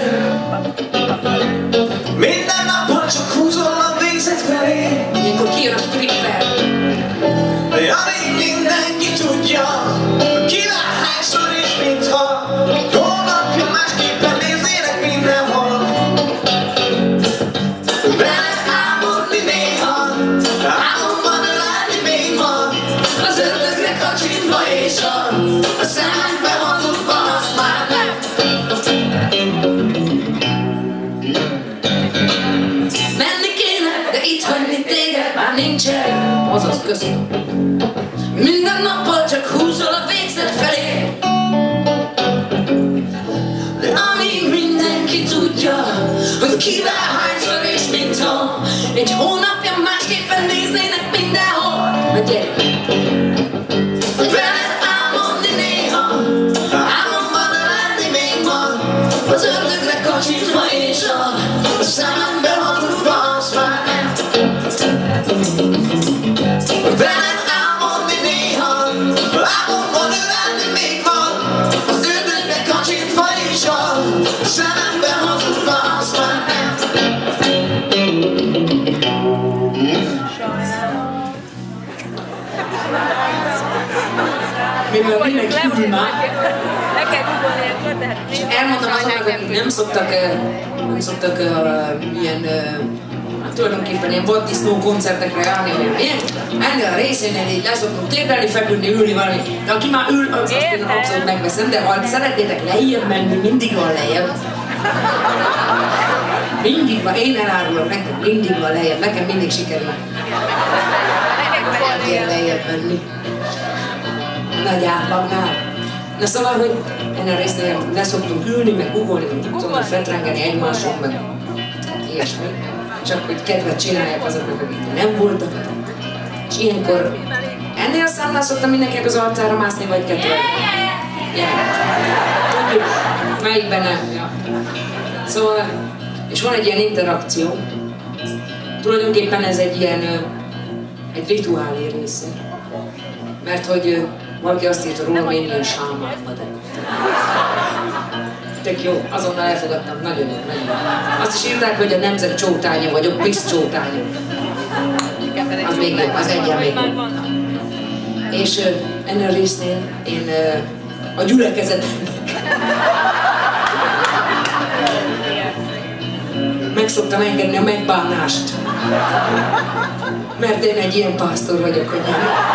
Minden napon csak húzol a végzet felé. Ilyenkor kijön a stripper. De amíg mindenki tudja, kivel hányszor és mintha holnapja másképpen néznének mindenhol. Veled álmodni néha, álmomban látni még van, az ördögre kacsintva és a szemembe hatodva azt már nem. Menni kéne, de itt hagyni téged már nincsen. Azaz, köszönöm. Minden nappal csak húzol a végzet felé. De amíg mindenki tudja, hogy kivel hányszor és mintha egy hónapja másképpen néznének mindenhol. Na gyere! Veled álmodni néha, álmomban lenni még van, az ördögre kacsintva és a szemembe hatodva azt már nem. Veled álmodni néha, álmomban lenni még van, az ördögre kacsintva és a szemembe hatodva azt már nem. Mivel mindenki ül már, Le kell googolni ilyenkor, de hát nézd. elmondom azoknak, akik nem szoktak ilyen, hát tulajdonképpen ilyen vaddisznó koncertekre járni, vagy ilyen. Ennél a részénél így leszoktunk térdelni, feküdni, ülni valami. De aki már ül, azt én abszolút megveszem, de ha szeretnétek lejjebb menni, mindig van lejjebb. Mindig van, én elárulom nektek, mindig van lejjebb, nekem mindig sikerül. Ilyen lejjebb menni. Nagy átlagnál. Na szóval, hogy ennél a résznél leszoktunk ülni, meg googolni, meg tudom, fetrengeni egymáson, meg ilyesmi. Csak hogy kedvet csinálják azoknak, akik nem voltak. És ilyenkor Ennél a számnál szoktam mindenkinek az arcára mászni, vagy kettő. Tudjuk, melyikben nem. Ja. Szóval, és van egy ilyen interakció. Tulajdonképpen ez egy ilyen, egy rituálé része. Mert hogy valaki azt írta rólam, én ilyen sámán vagyok. Tök jó, azonnal elfogadtam, nagyon jó, nagyon jó. Azt is írták, hogy a nemzet csótánya vagyok, Miss csótánya. Az még nem, az egyen még nem. És ennél a résznél én a gyülekezetemnek meg szoktam engedni a megbánást. Mert én egy ilyen pásztor vagyok, hogy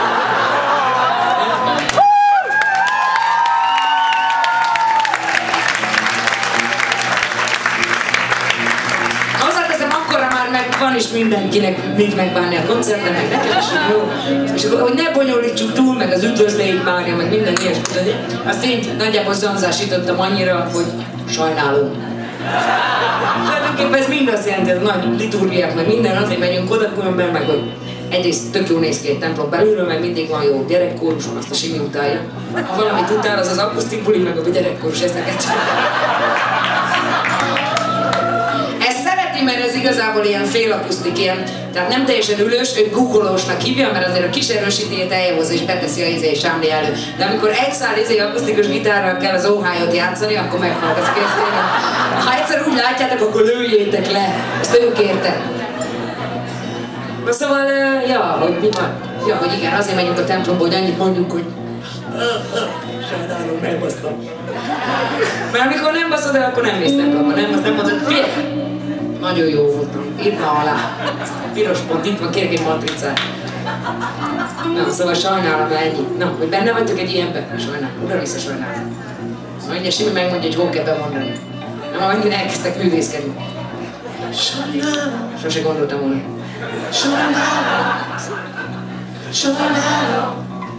van is mindenkinek mit megbánni a koncerten, meg nekem is jó. És akkor, hogy ne bonyolítsuk túl, meg az üdvözlégy Mária, meg minden ilyesmi. Azt én nagyjából zanzásítottam annyira, hogy sajnálom. Tulajdonképpen ez mind azt jelenti, hogy nagy liturgiák, meg minden, azért megyünk oda, különben meg, hogy egyrészt tök jó néz ki egy templom belülről, meg mindig van jó gyerekkórus, azt a Simi utálja. Ha valamit utál, az az akusztik buli, meg a gyerekkórus, ez neked csak. Mert ez igazából ilyen félakusztik, ilyen, tehát nem teljesen ülős, ő guggolósnak hívja, mert azért a kis erősítőjét eljehozza és beteszi a izé sámli elő. De amikor egy szál izé akusztikus gitárral kell az Ohio-t játszani, akkor meghallgatsz készíteni. Ha egyszer úgy látjátok, akkor lőjétek le, ezt ők érte. Na szóval, ja, hogy mi van? Ja, hogy igen, azért megyünk a templomba, hogy annyit mondjuk, hogy sajnálom, elbasztam. Mert amikor nem baszod el, akkor nem mész templomba, nem mondod, figyelj! Nagyon jó voltam. Írd ma alá. Piros pont, itt van, kérek egy matricát. Na, szóval sajnálom, ennyi. Na, hogy benne vagytok egy ilyenben? Sajnálom. Oda-vissza sajnálom. Mondja, Simi megmondja, hogy hol kell bemondani. Na, annyira elkezdtek művészkedni. Sajnálom. Sose gondoltam volna. Sajnálom. Sajnálom.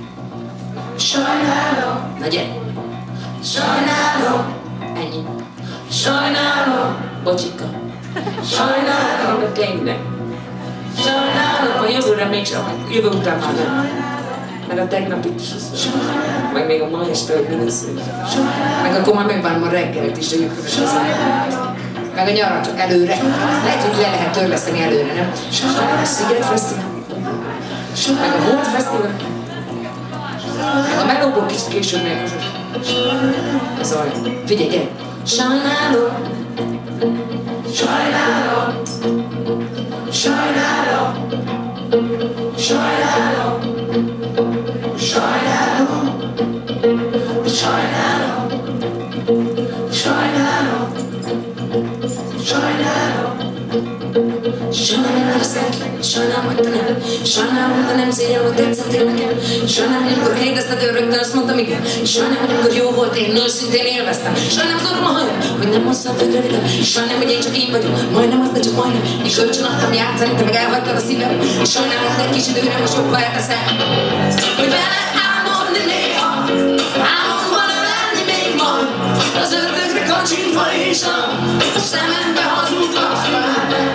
Sajnálom. Na, gyere. Sajnálom. Ennyi. Sajnálom. Bocsika. Sajnálom, de tényleg. Sajnálom, a jövőre mégsem, jövő után már nem. Meg a tegnap itt is össze. Meg még a ma este, hogy mi lesz. Meg akkor már megbánom a reggelt is, a jövőre meg a nyarat csak előre. Lehet, hogy le lehet törleszteni előre, nem? Sajnálom, a Sziget Fesztivál. Meg a Hold Fesztivál. Meg a Melóból kicsit később meghozott. Szóval, figyelj, gyere. Sajnálom. Sajnálom, sajnálom, sajnálom, sajnálom, sajnálom, sajnálom, sajnálom, sajnálom, hogy szeretlek, sajnálom, hogy te nem, sajnálom, hogy te nem szégyellem, hogy tetszettél nekem, sajnálom, hogy amikor kérdezted rögtön azt mondtam igen, sajnálom, hogy amikor jó volt, én őszintén élveztem, sajnálom, zorom a hajam, hogy nem hosszabb, hogy rövidebb, sajnálom, hogy én csak én vagyok, majdnem az, de csak majdnem, és kölcsön adtam játszani, te meg elhagytad a szívem, és sajnálom, hogy egy kis időre most jobban elteszem, hogy veled álmodni néha, álmomban ölelni még ma, az ördögre kacsintva és a szemembe hazudva már nem.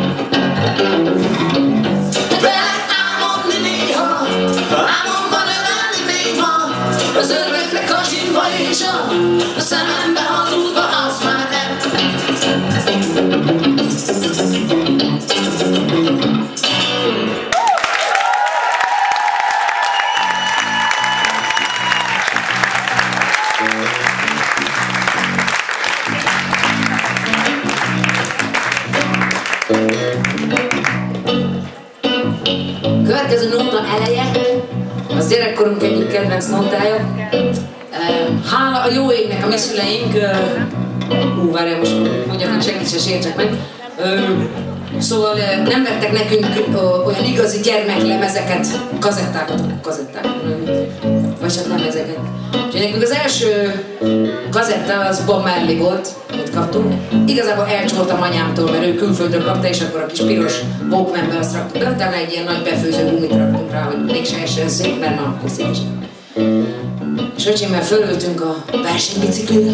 Veled álmodni néha, álmomban ölelni még ma, az ördögre kacsintva és a szemembe hazudva az már nem. Következő nóta eleje, az gyerekkorunk egyik kedvenc nótája. Hála a jó égnek a mi szüleink, várjál, most mondjak, hogy senkit se sértsek meg. Szóval nem vettek nekünk olyan igazi gyermeklemezeket, kazettákat, vagy csak lemezeket. Úgyhogy nekünk az első kazetta az Bob Marley volt, amit kaptunk. Igazából elcsoltam anyámtól, mert ő külföldről kapta, és akkor a kis piros Walkmanbe azt raktuk be, utána egy ilyen nagy befőző gumit raktunk rá, hogy mégse essen szép, mert na, akkor szép. És öcsémmel fölültünk a versenybiciklire.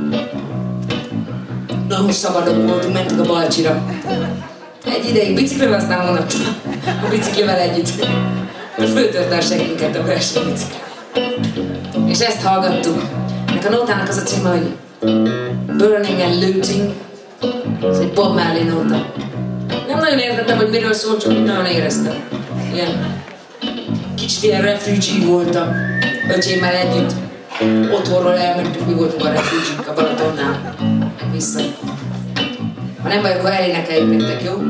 Nagyon szabadok voltunk, mentünk a Balcsira. Egy ideig biciklivel, aztán vonattal a biciklivel együtt. föltörte a segünket a versenyt. És ezt hallgattuk. Ennek a nótának az a címe, hogy Burning and Looting. Ez egy Bob Marley nóta. Nem nagyon értettem, hogy miről szól, csak nagyon éreztem. Ilyen kicsit ilyen refugee voltam. Öcsémmel együtt. Otthonról elmentünk, mi voltunk a refugee-k a Balatonnál. Meg vissza. Ha nem vagy, akkor elénekeljük nektek, jó?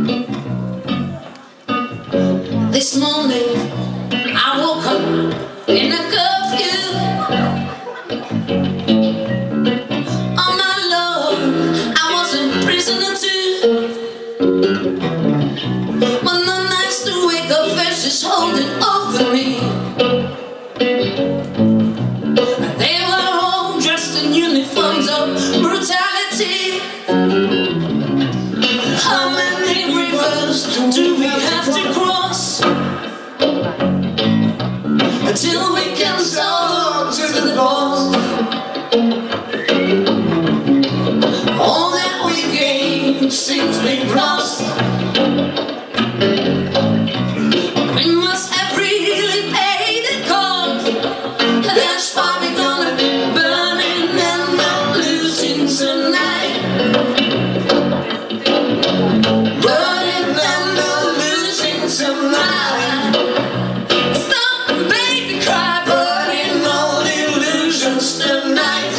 This morning I woke up in a curfew. Oh my Lord, I was a prisoner too. But the nights to wake up verses holding over me. They were all dressed in uniforms of brutality. How many rivers do we have to cross until we can talk to the boss? All that we gain seems to be lost. We must have really paid the cost. That's why we're gonna be burning and not losing tonight. Burning and not losing tonight. Stop and baby cry, burning all illusions tonight.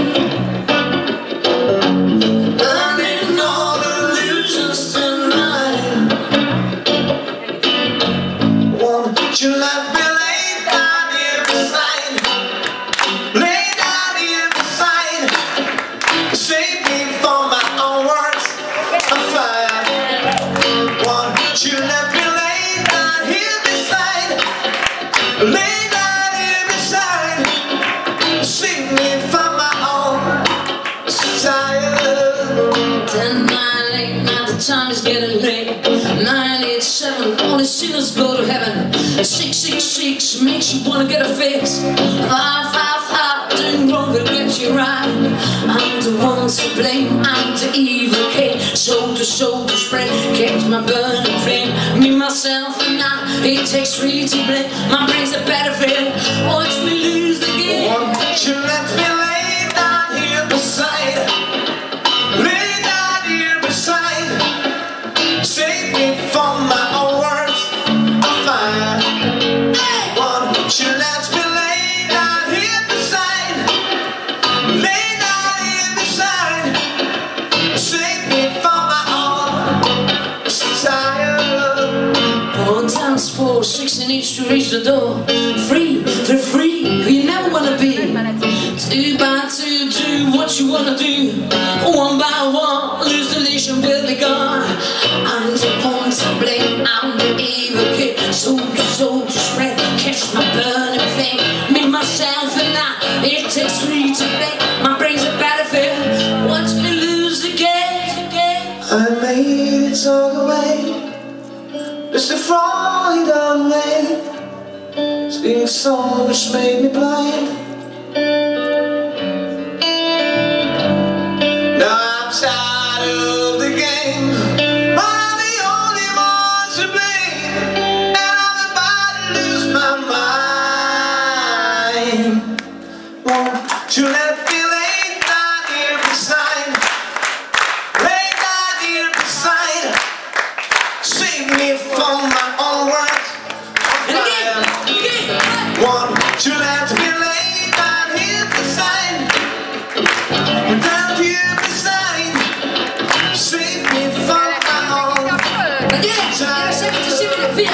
Burning all illusions tonight. Won't you let me lay down here beside, lay down here beside, save me from my own words of fire. Won't you let me lay down here beside, lay down here beside, save me from my own desire. 10, 9, 8, now the time is getting late. 9, 8, 7, only sinners go to heaven. 6, 6, 6 makes you wanna get a fix. 5, 5, 5, doing wrong will get you right. I'm the one to blame, I'm the evil king. Soul to spread, catch my burning flame. Me, myself and I, it takes three to blame. My brain's a battlefield, watch me lose the game. Won't you let me lay down here beside, lay down here beside, save me from my own words of fire. Won't you let me lay down here beside, lay down here beside, save me from my own desire. 4 times 4, 6 and each to reach the door. Free, they're free, who you never wanna be. 2 by 2, do what you wanna do. 1 by 1, lose the nation will be gone. I'm the one to blame, I'm the evil kid. Soul to spread, catch my burning flame. Me, myself and I, it takes three to blame. My brain's a battlefield, watch me lose the game. I made it all the way, just a Freudian way. Sing a song which made me blind. Now I'm tired of the game. I'm the only one to blame, and I'm about to lose my mind. Won't you let me lay down here beside, lay down here beside, save me from my own words. Won't you let me lay down here beside, down here beside, save me from my own desire.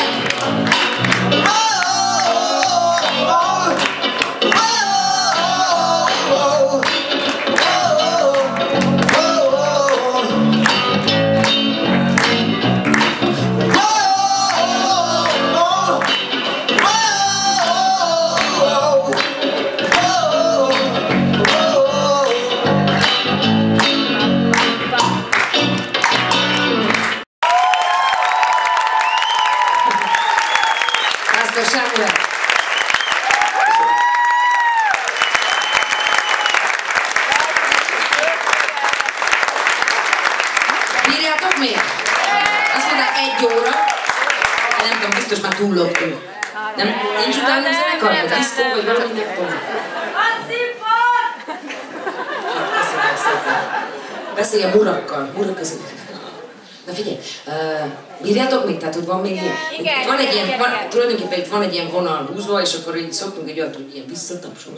Bírjátok még? Azt mondták 1 óra. Nem tudom, biztos már túlloptunk. Nem, nincs utána zenekar, vagy diszkó, vagy valami nem tudom. Köszönöm szépen. Beszélj a murakkal, murak között. Na figyelj, írjátok még, tehát hogy van még ilyen, van egy ilyen, tulajdonképpen itt van egy ilyen vonal húzva, és akkor így szoktunk egy olyat, hogy ilyen visszatapsolás.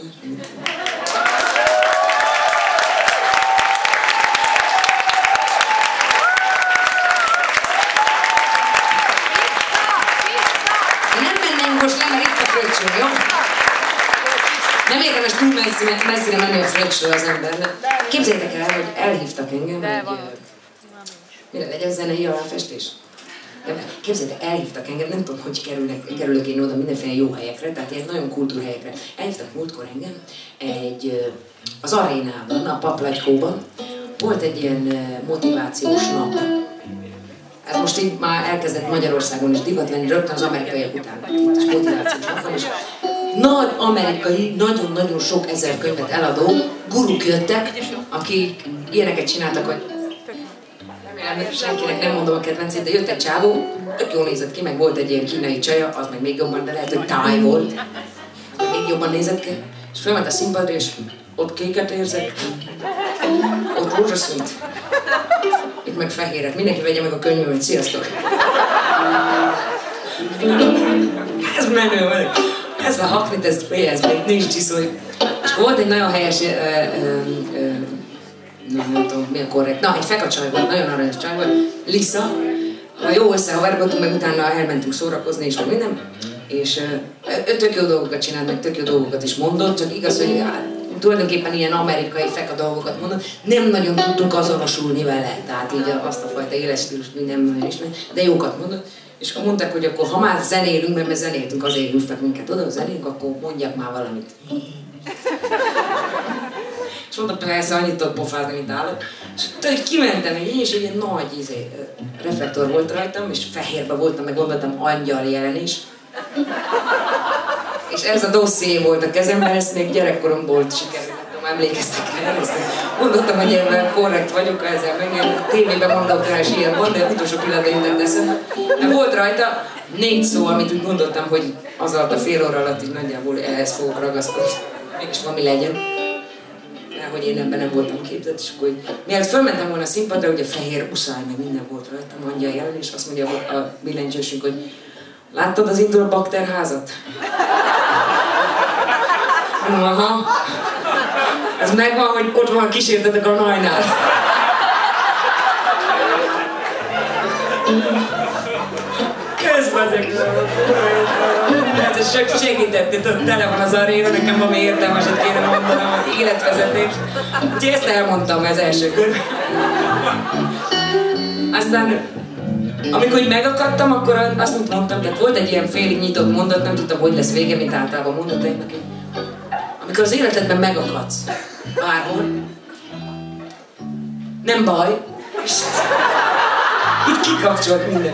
Nem mennünk most le, mert itt a fröccső, jó? Nem érdemes túl messzire menni a fröccsről az embernek. Képzeljétek el, hogy elhívtak engem, hogy mire legyen zenei aláfestés. Képzeljétek, elhívtak engem, nem tudom, hogy kerülök én oda mindenféle jó helyekre, tehát ilyen nagyon kultúrhelyekre. Elhívtak múltkor engem az arénában, a Paplatykóban. Volt egy ilyen motivációs nap. Ez most így már elkezdett Magyarországon is divat lenni, rögtön az amerikaiak után. Itt is motivációs nap van, és nagy amerikai, nagyon-nagyon sok ezer könyvet eladó guruk jöttek, akik ilyeneket csináltak, hogy remélem, senkinek nem mondom a kedvencét, de jött egy csávó, tök jól nézett ki, meg volt egy ilyen kínai csaja, az meg még jobban, de lehet, hogy táj volt, még jobban nézett ki, és felment a színpadra, és ott kéket érzek, ott rózsaszínt, itt meg fehéret, mindenki vegye meg a könyvemet, sziasztok! Ez menő vagy! Ez a haknit, ez még nincs csiszolj. És volt egy nagyon helyes, nem tudom mi a korrekt, na egy fekacsaj volt, nagyon aranyos csaj volt, Lisa. Jó összehaverkodtunk, meg utána elmentünk szórakozni és meg minden. És ő tök jó dolgokat csinált, meg tök jó dolgokat is mondott, csak igaz, hogy tulajdonképpen ilyen amerikai feka dolgokat mondott, nem nagyon tudtunk azonosulni vele, tehát így azt a fajta éles stílust minden nagyon ismert, de jókat mondott. És akkor mondták, hogy akkor ha már zenélünk, mert zenéltünk, azért hívtak minket oda, hogy zenélünk, akkor mondjak már valamit. És mondtam, persze annyit tudok pofázni, mint állat. És tudod, kimentem én, és egy nagy reflektor volt rajtam, és fehérbe voltam, meg gondoltam angyal jelenés. És ez a dosszié volt a kezemben, ezt még gyerekkoromból sikerült. Emlékeztek el, mondottam, hogy ebben korrekt vagyok, ezzel meg tévében mondok rá is ilyen van, de utolsó pillanatban jutott eszembe. De volt rajta 4 szó, amit úgy gondoltam, hogy az alatt a fél óra alatt így nagyjából ehhez fogok ragaszkodni. Mégis valami legyen. Mert hogy én ebben nem voltam képzett, és akkor mielőtt fölmentem volna a színpadra, ugye fehér uszály, meg minden volt rajtam, angyal jelen, és azt mondja a billentyűsünk, hogy láttad az indul bakterházat? Mondom, aha. Ez megvan, hogy ott van kísértetek a Najnál. Közbazeg! Ez csak segített, ott tele van az aréna, nekem valami értelmeset kéne mondanom, az életvezetés. Úgyhogy ezt elmondtam az első körben. Aztán, amikor így megakadtam, akkor azt mondtam, tehát volt egy ilyen félig nyitott mondat, nem tudtam, hogy lesz vége, mint általában mondataimnak. Amikor az életedben megakadsz, bárhol, nem baj, és itt kikapcsolt minden.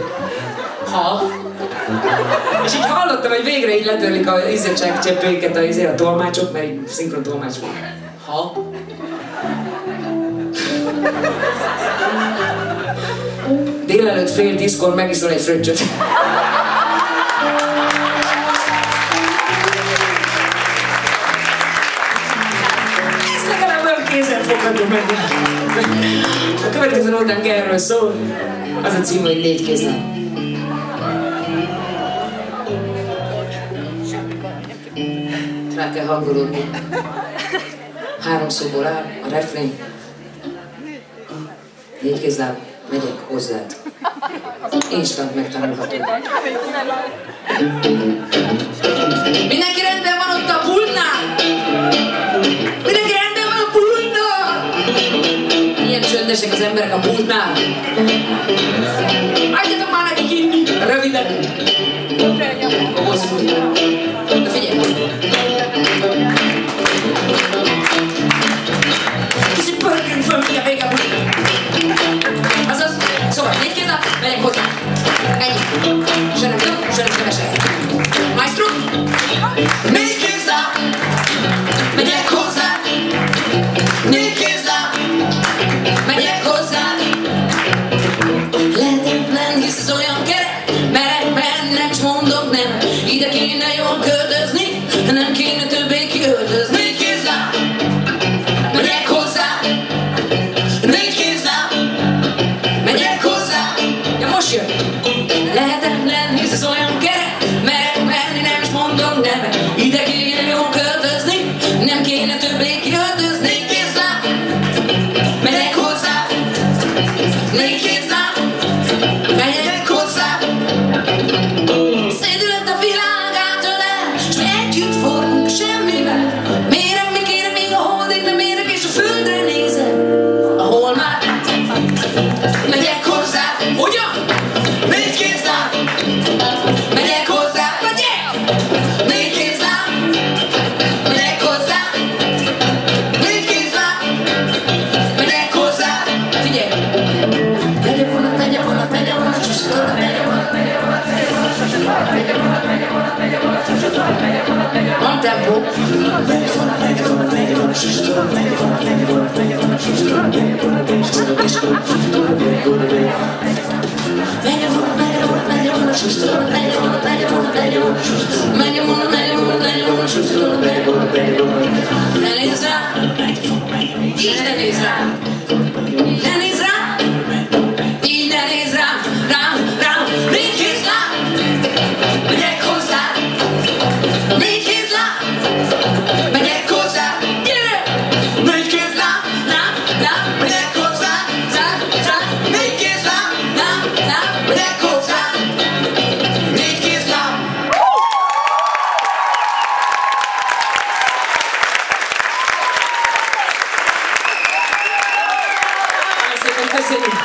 És így hallottam, hogy végre így letörlik a izzadságcseppőiket a tolmácsok, mert így szinkron tolmácsok. Délelőtt fél 10-kor megiszol egy fröccsöt. Kézzelfogható meg. A következő nótánk erről szól. Az a cím, hogy 4 kézzel. Rá kell hangolódni. 3 szóból áll a refrén. 4 kézzel megyek hozzád. Instant megtanulható. Mindenki rendben van ott a pultnál? Mindenki rendben van a pultnál? Milyen csöndesek az emberek a pultnál? Adjatok már nekik inni, röviden. Hosszú. De figyelj! Kicsit pörgünk föl, mi a vége buli. Azaz, szóval 4 kézzel megyek hozzá. Ennyi. Se nem több, se nem kevesebb. Maestro! 4 kézzel megyek hozzá. 4 kézzel megyek hozzá. Lehetetlen, hisz ez olyan keret, merek, mert nem is mondok nem. Ide kéne Lehetetlen, hisz ez olyan kerek, merek menni, nem is mondom nemet. Ide kéne jól költözni, nem kéne többé kiöltözni. Kézláb, megyek hozzá, négy kézláb, megyek hozzá. Szédület a világ átölel, s mi együtt forgunk semmivel. Méreg, mi kérek, még a holdig nem érek, és a földre nézek, ahol már megyek hozzá. Ugyan? Négy kézláb, megyek hozzá, megyek! Négy kézláb, megyek hozzá, négy kézláb, megyek hozzá. Figyelj! Megyek vonat, megyek vonat, megyek vonat, susodra, megyek vonat, megyek vonat, megyek vonat, susodra, megyek vonat, megyek vonat, megyek vonat, susodra, megyek vonat, megyek vonat. Van tempó! Megyek vonat, megyek vonat, megyek vonat, susodra, megyek vonat, megyek vonat, megyek vonat, susodra, megyek vonat, megyek vonat, susodra, megyek vonat, megyek Ne nézz rá, így ne nézz rá, ne nézz rá, így ne nézz rá, rám, négy kézláb, megyek hozzá, négy kézláb, megyek hozzá, gyere, négy kézláb, rám, megyek hozzá, négy kézláb, rám, megyek hozzá, négy kézláb. Köszönjük!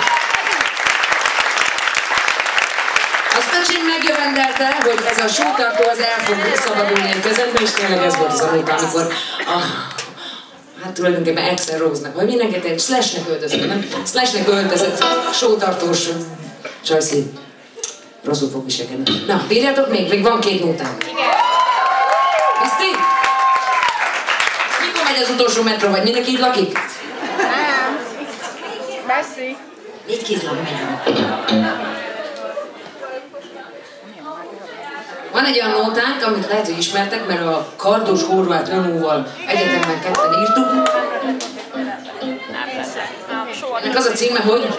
Az öcsém megjövendelte, hogy ez a sótartó az el fog szabadulni a kezembe, és tényleg ez volt az a munka, amikor hát tulajdonképpen Axl Rose-nak, vagy mindenkit egy Slashnek öltözött, nem? Slashnek öltözött sótartós csajszín. Rosszul fog viselkedni. Na, bírjátok még van 2 nótám. Igen. Bizti? Mikor megy az utolsó metró, vagy mindenki itt lakik? Nem. Messzi. Négy kézláb megyünk. Van egy olyan nótánk, amit lehet, hogy ismertek, mert a Kardos Horváth Janóval egyetemben ketten írtuk. Ennek az a címe, hogy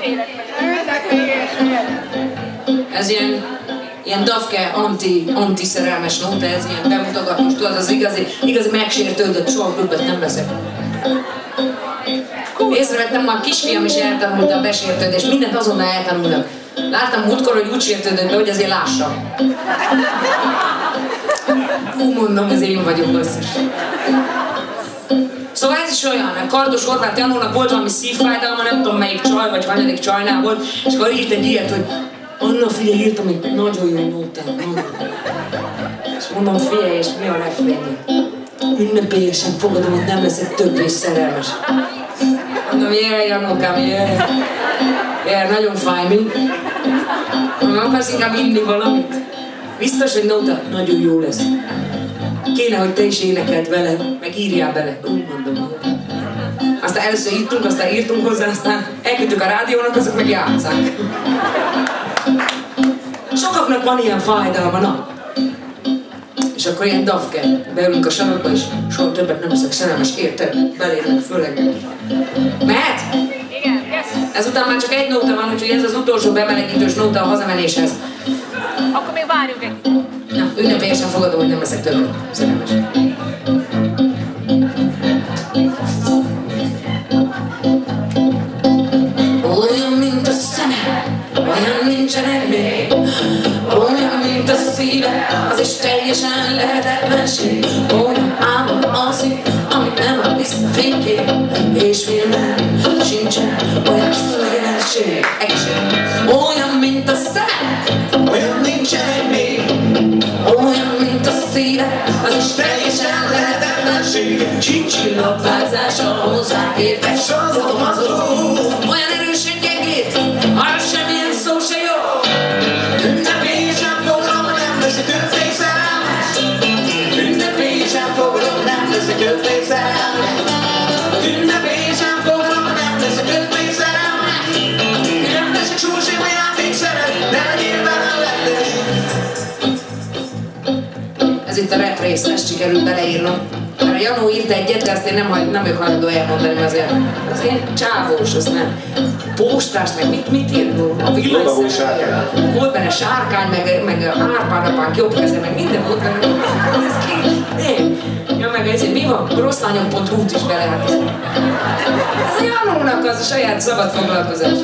ez ilyen dafke, anti-szerelmes nóta, ez ilyen bemutogatós, tudod, az igazi megsértődött, soha többet nem leszek. Észrevettem, ma a kisfiam is eltanulta a besértődést, mindent azonnal eltanulnak. Láttam múltkor, hogy úgy sértődött be, hogy azért lássam. Mondom, ez én vagyok, basszus. Szóval ez is olyan, a Kardos Horváth Janónak volt valami szívfájdalma, nem tudom melyik csaj, vagy hanyadik csajnál volt, és akkor írt egy ilyet, hogy Anna, figyelj, írtam egy nagyon jó nótát, és mondom, figyelj, és mi a refrénje? Ünnepélyesen fogadom, hogy nem leszek többé szerelmes. Mondom, jöjj, Janókám, jöjj, nagyon fáj, mi? Mondom, akarsz inkább inni valamit? Biztos, hogy nóta nagyon jó lesz. Kéne, hogy te is énekeld vele, meg írjál bele. Mondom. Aztán először ittunk, aztán írtunk hozzá, aztán elküldtük a rádiónak, azok meg játsszák. Sokaknak van ilyen fájdalma, na. És akkor ilyen dafke, beülünk a sarokba, és soha többet nem leszek szerelmes, érted? Belérnek főleg. Mehet? Igen, yes. Ezután már csak egy nóta van, úgyhogy ez az utolsó bemelegítős nóta a hazamenéshez. Akkor még várjuk egy. Na, ünnepélyesen fogadom, hogy nem leszek többet szerelmes. Olyan, mint a szeme, olyan nincsenek még. Olyan, mint a szíve, az is teljesen lehetetlenség. Olyan álmom alszik, amit nem ad vissza fénykép. És filmben sincsen olyan szélesség. Olyan, mint a szeme, olyan nincsenek még. Olyan, mint a szíve, az is teljesen lehetetlenség. Csincsillapázás, a hozzáértek sorozó. Olyan erősen gyengét, arra semmilyen szó se jó. Ünnepélyesen fogadom, hogy nem leszek többé szerelmes. Ünnepélyesen fogadom, nem leszek többé szerelmes. Ünnepélyesen fogadom, hogy nem leszek többé szerelmes. Nem leszek sohasem a játékszeret, de legyél velem rendes. Ez itt a rap rész, ezt sikerült beleírnom. mert Janó írt egyet, de azt én nem vagyok hajlandó elmondani, azért az én csávós, azt nem. Postás, meg mit írt? A villanyszerelő. Volt benne sárkány, meg árpádapánk jobb keze, meg minden volt benne. Ez ki? Nem. Ja, meg ezért mi van? Rosszlányok.hu-t is be lehet. Ez a Janónak az a saját szabad foglalkozása.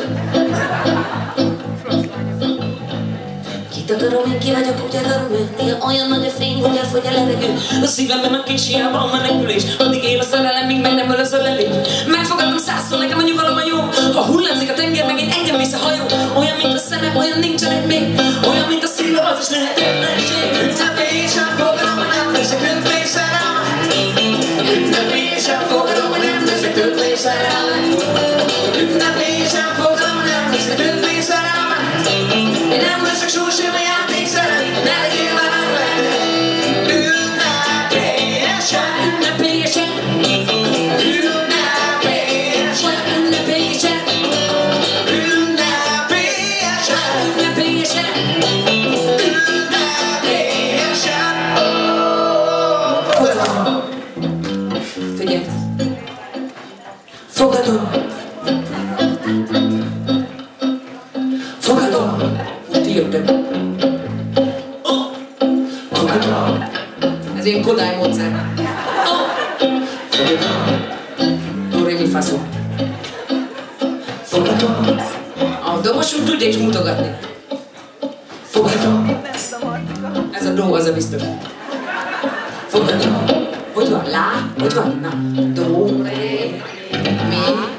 Kitakarom, én ki vagyok, úgy akarom én. Néha olyan nagy a fény, hogy elfogy a levegő. A szívemben a kis hiába a menekülés. Addig él a szerelem, míg meg nem öl az ölelés. Megfogadom százszor, nekem a nyugalom a jó. Ha hullámzik a tenger, megint engem visz a hajó. Olyan, mint a szemem, olyan nincsenek még. Olyan, mint a szíve, az is lehetetlenség. Ünnepélyesen fogadom, hogy nem leszek többé szerelme. Ünnepélyesen fogadom, hogy nem leszek többé szerelme. Ünnepélyesen fogadom, hogy nem leszek többé szerelme. Én nem leszek sósem a játékszerelem, ne legyél velem benne. Ünnepélyesen, Ünnepélyesen, ünnepélyesen, ünnepélyesen, ünnepélyesen, ünnepélyesen. ünnepélyesen. Figyelj! Fogadom! Fogadom! Most írtam. Fogadom! Ez én Kodály módszer. Fogadom! Do, ré, mi, fa, szó. Fogadom! De most úgy tudja is mutogatni. Fogadom! Ez a do, az a biztos. Fogadom! Hogy van? Lá? Hogy van? Na. Do, ré, mi,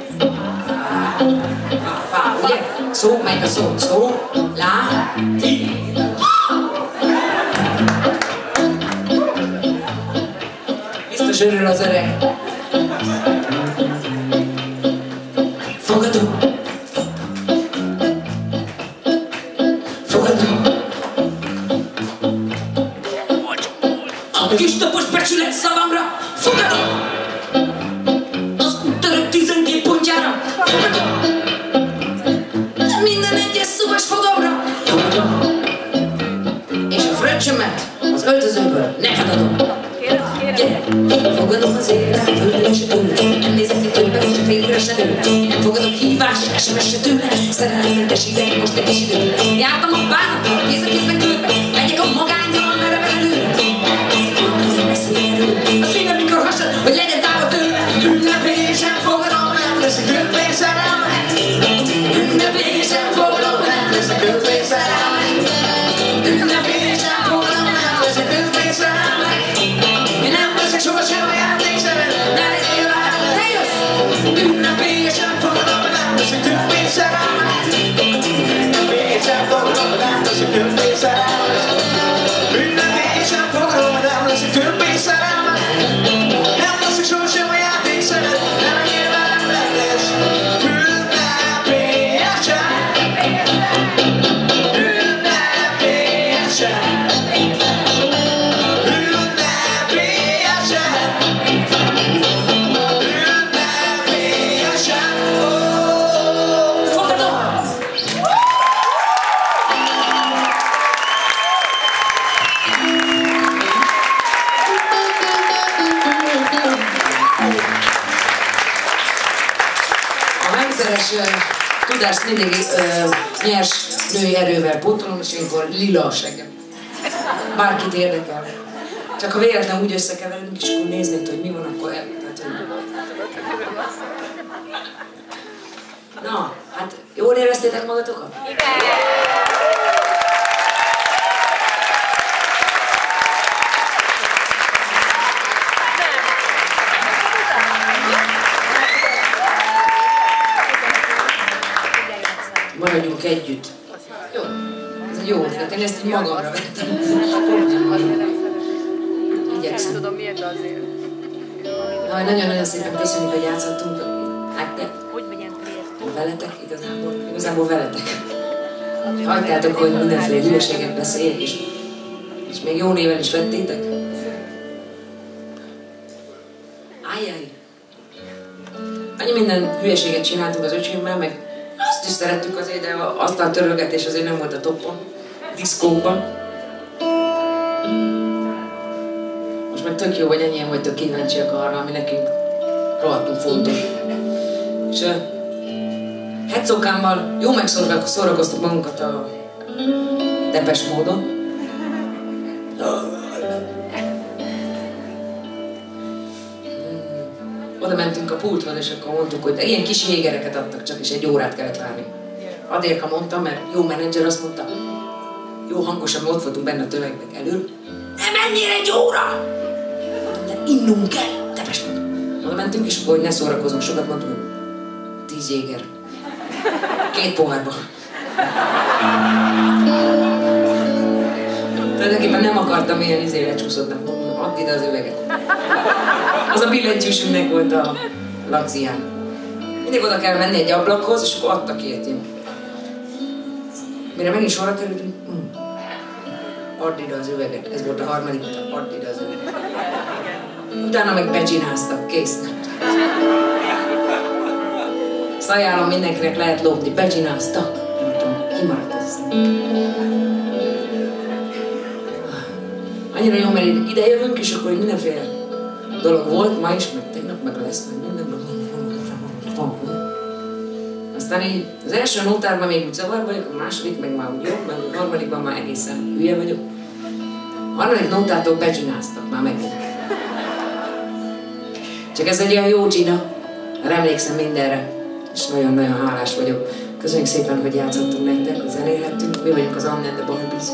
fa, ugye? Szó, melyik a szó? Szó, lá, ti. Biztos örül az öreg. Fogadom. Fogadom. A kis tapos becsület szavamra. Fogadom. Az úttörök 12 pontjára. Fogadom. Minden egyes szuvas fogamra. Fogadom. És a fröccsömet az öltözőből neked adom. Gyere! Fogadom az élet, földön se tőle. Nem nézek ki többet, csak végre se dől. Nem fogadok hívás, SMS se tőle. Szerelemmentes ideg, most egy kis idő. Jártam a bánattal, kéz a kézben körbe. Megyek a magányról, merre belőle. Nem beszélj erről. A szívem mikor hasad, hogy legyen távol tőle. Ünnepélyesen fogadom, nem leszek többé szerelme. Ünnepélyesen fogadom, nem leszek többé szerelme. Ünnepélyesen fogadom, nem leszek többé szerelme. Én nem leszek sohasem a játékszerelem, ne legyél velem. Te jössz! Ünnepélyesen fogadom, nem leszek többé szerelme. Ünnepélyesen fogadom, nem leszek többé szerelme. Ünnepélyesen fogadom, nem leszek többé szerelme. Nem leszek sohasem a játékszerelem, ne legyél velem rendes. Ünnepélyesen. Ünnepélyesen. Tudást mindig nyers női erővel pótolom, és ilyenkor lila a seggem. Bárkit érdekel. Csak ha véletlen úgy összekeverünk, és akkor néznéd, hogy mi van, akkor el. Na, hát jól éreztétek magatokat? Maradjunk együtt. Jó. Ez egy jó ötlet. Én ezt így magamra vettem. Igyekszem. Nem tudom miért, de azért. Nagyon-nagyon szépen köszönjük, hogy játszottunk. Hát, Hogy vegyem priért? veletek igazából veletek. Hagytátok, hogy mindenféle hülyeséget beszéljek, és még jó néven is vettétek. Ajjaj. Annyi minden hülyeséget csináltunk az öcsémmel, meg azt is szerettük azért, de azt a törölgetés azért nem volt a toppon, diszkóban. Most meg tök jó, hogy ennyien vagytok kíváncsiak arra, ami nekünk rohadtul fontos. És Headzokámmal jó megszórakoztuk magunkat a Depeche módon. Oda mentünk a pulthoz, és akkor mondtuk, hogy ilyen kis jégereket adtak, csak is egy órát kellett várni. Adérka mondta, mert jó menedzser azt mondta, jó hangosan, ott voltunk benne a tömegnek elől. Nem menjél egy óra! Mondtam, de innunk kell, Depeche mód. Oda mentünk, és akkor, hogy ne szórakozunk sokat, mondtuk, hogy 10 jéger. 2 pohárba. Tulajdonképpen nem akartam ilyen lecsúszott, nem mondom, add ide az üveget. Az a billentyűsünknek volt a lagzián. Mindig oda kell menni egy ablakhoz, és akkor adtak ilyet én. Mire megint sorra kerültünk, add ide az üveget. Ez volt a harmadik, add ide az üveget. Utána meg becsináztak, kész. Ezt ajánlom mindenkinek, lehet lopni, becsináztak. Nem tudom, kimaradt ez. Annyira jó, mert ide jövünk, és akkor mindenféle dolog volt, ma is, meg tegnap, meg lesz, meg minden. Aztán így az első nótárban még úgy zavar vagyok, a második meg már úgy jobb, meg a harmadikban már egészen hülye vagyok. A harmadik nótától becsináztak már meg. Csak ez egy olyan jó dzsina, emlékszem mindenre, és nagyon-nagyon hálás vagyok. Köszönjük szépen, hogy játszottunk nektek, hogy zenélhettünk. Mi vagyunk az Anne and the Barbies.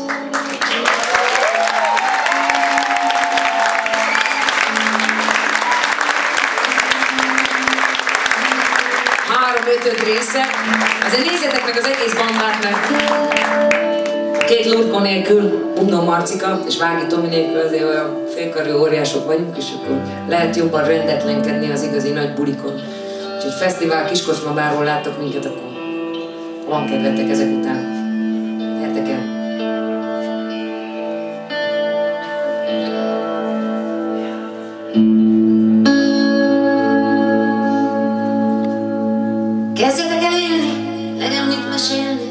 3-5 része. Azért nézzétek meg az egész bandát, mert 2 Lurkó nélkül, Bubnó Marcika és Vági Tomi nélkül azért olyan félkarú óriások vagyunk, és akkor lehet jobban rendetlenkedni az igazi nagy bulikon. Úgyhogy fesztivál, kiskocsma, bárhol láttok minket, akkor van kedvetek ezek után. Gyertek el! Kezdjetek el élni, legyen mit mesélni.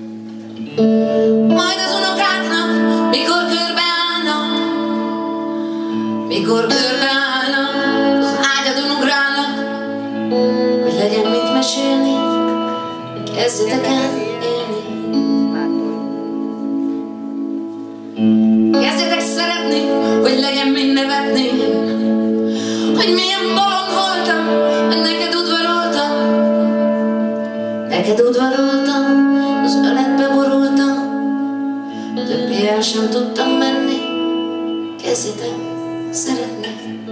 Majd az unokáknak, mikor körbeállnak, mikor körbeállnak, az ágyadon ugrálnak, hogy legyen mit mesélni. Kezdjetek el élni. Kezdjetek szeretni, hogy legyen mit nevetni, hogy milyen bolond voltam, hogy neked udvaroltam. Neked udvaroltam, az öletbe borultam, többé el sem tudtam menni. Kezdjetek szeretni.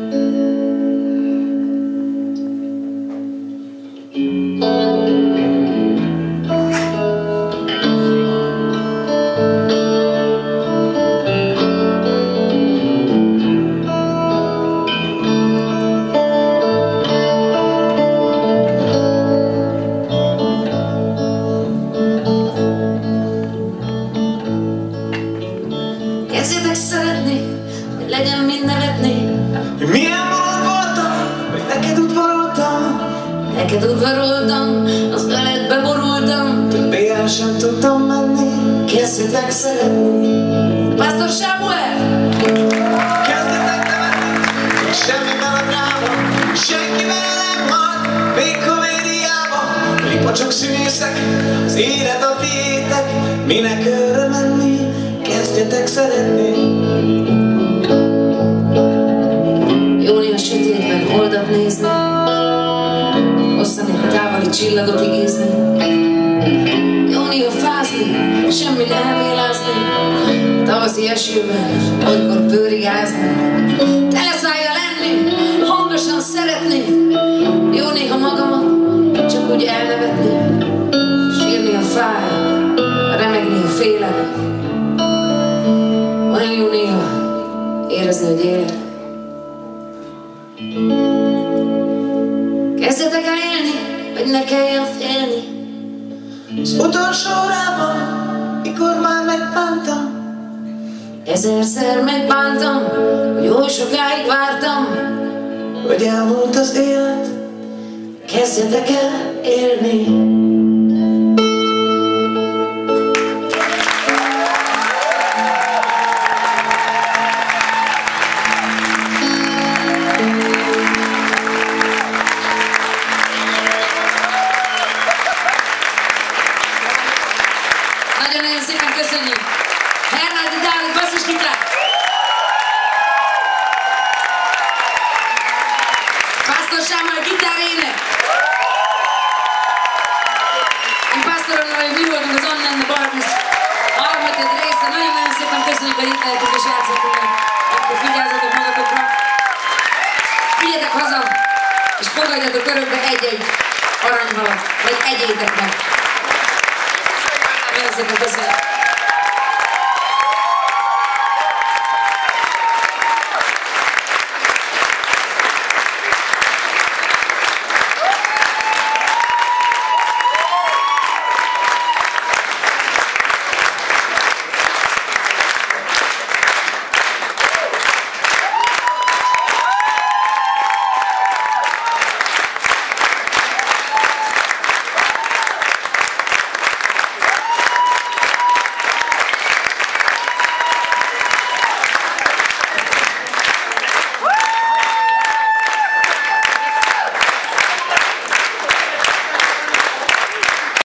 Kezdjetek szeretni, hogy legyen mind nevetni. Milyen bolond voltam, hogy neked udvaroltam. Neked udvaroltam, az öletbe borultam, Többé el sem tudtam menni. kezdjetek szeretni. Pásztor Sámuel! Kezdjetek nevetni, semmi melodráma, senkivel nem halt, még komédiába. Ripacsok színészek, az élet a tiétek, minek örre menni, kezdjetek szeretni. Jó néha sötétben holdat nézni, hosszan egy távoli csillagot igézni. Jó néha fázni, semmi elmélázni, tavaszi esőben, olykor pőrigázni. Teleszájjal lenni, hangosan szeretni, jó néha magamat csak úgy elnevetni. Sírni a fáj, remegni a félelem. Olyan jó néha érezni, hogy élek. Kezdjetek el élni, hogy ne kelljen félni. Az utolsó órában, mikor már megbántam, Ezerszer megbántam, hogy oly sokáig vártam, hogy elmúlt az élet, kezdjetek el élni. gitár! Pásztor Sámuel gitárének! Én pásztoromnál, hogy mi voltunk az Anna and the Barbus harmadik része. Nagyon-nagyon szépen köszönjük, hogy itt lehetünk és játszottunk. Akkor vigyázzatok magatokra. Vigyetek haza, és fogadjatok örökbe egy-egy aranyhalat, vagy egyétek meg. Nagyon szépen köszönjük.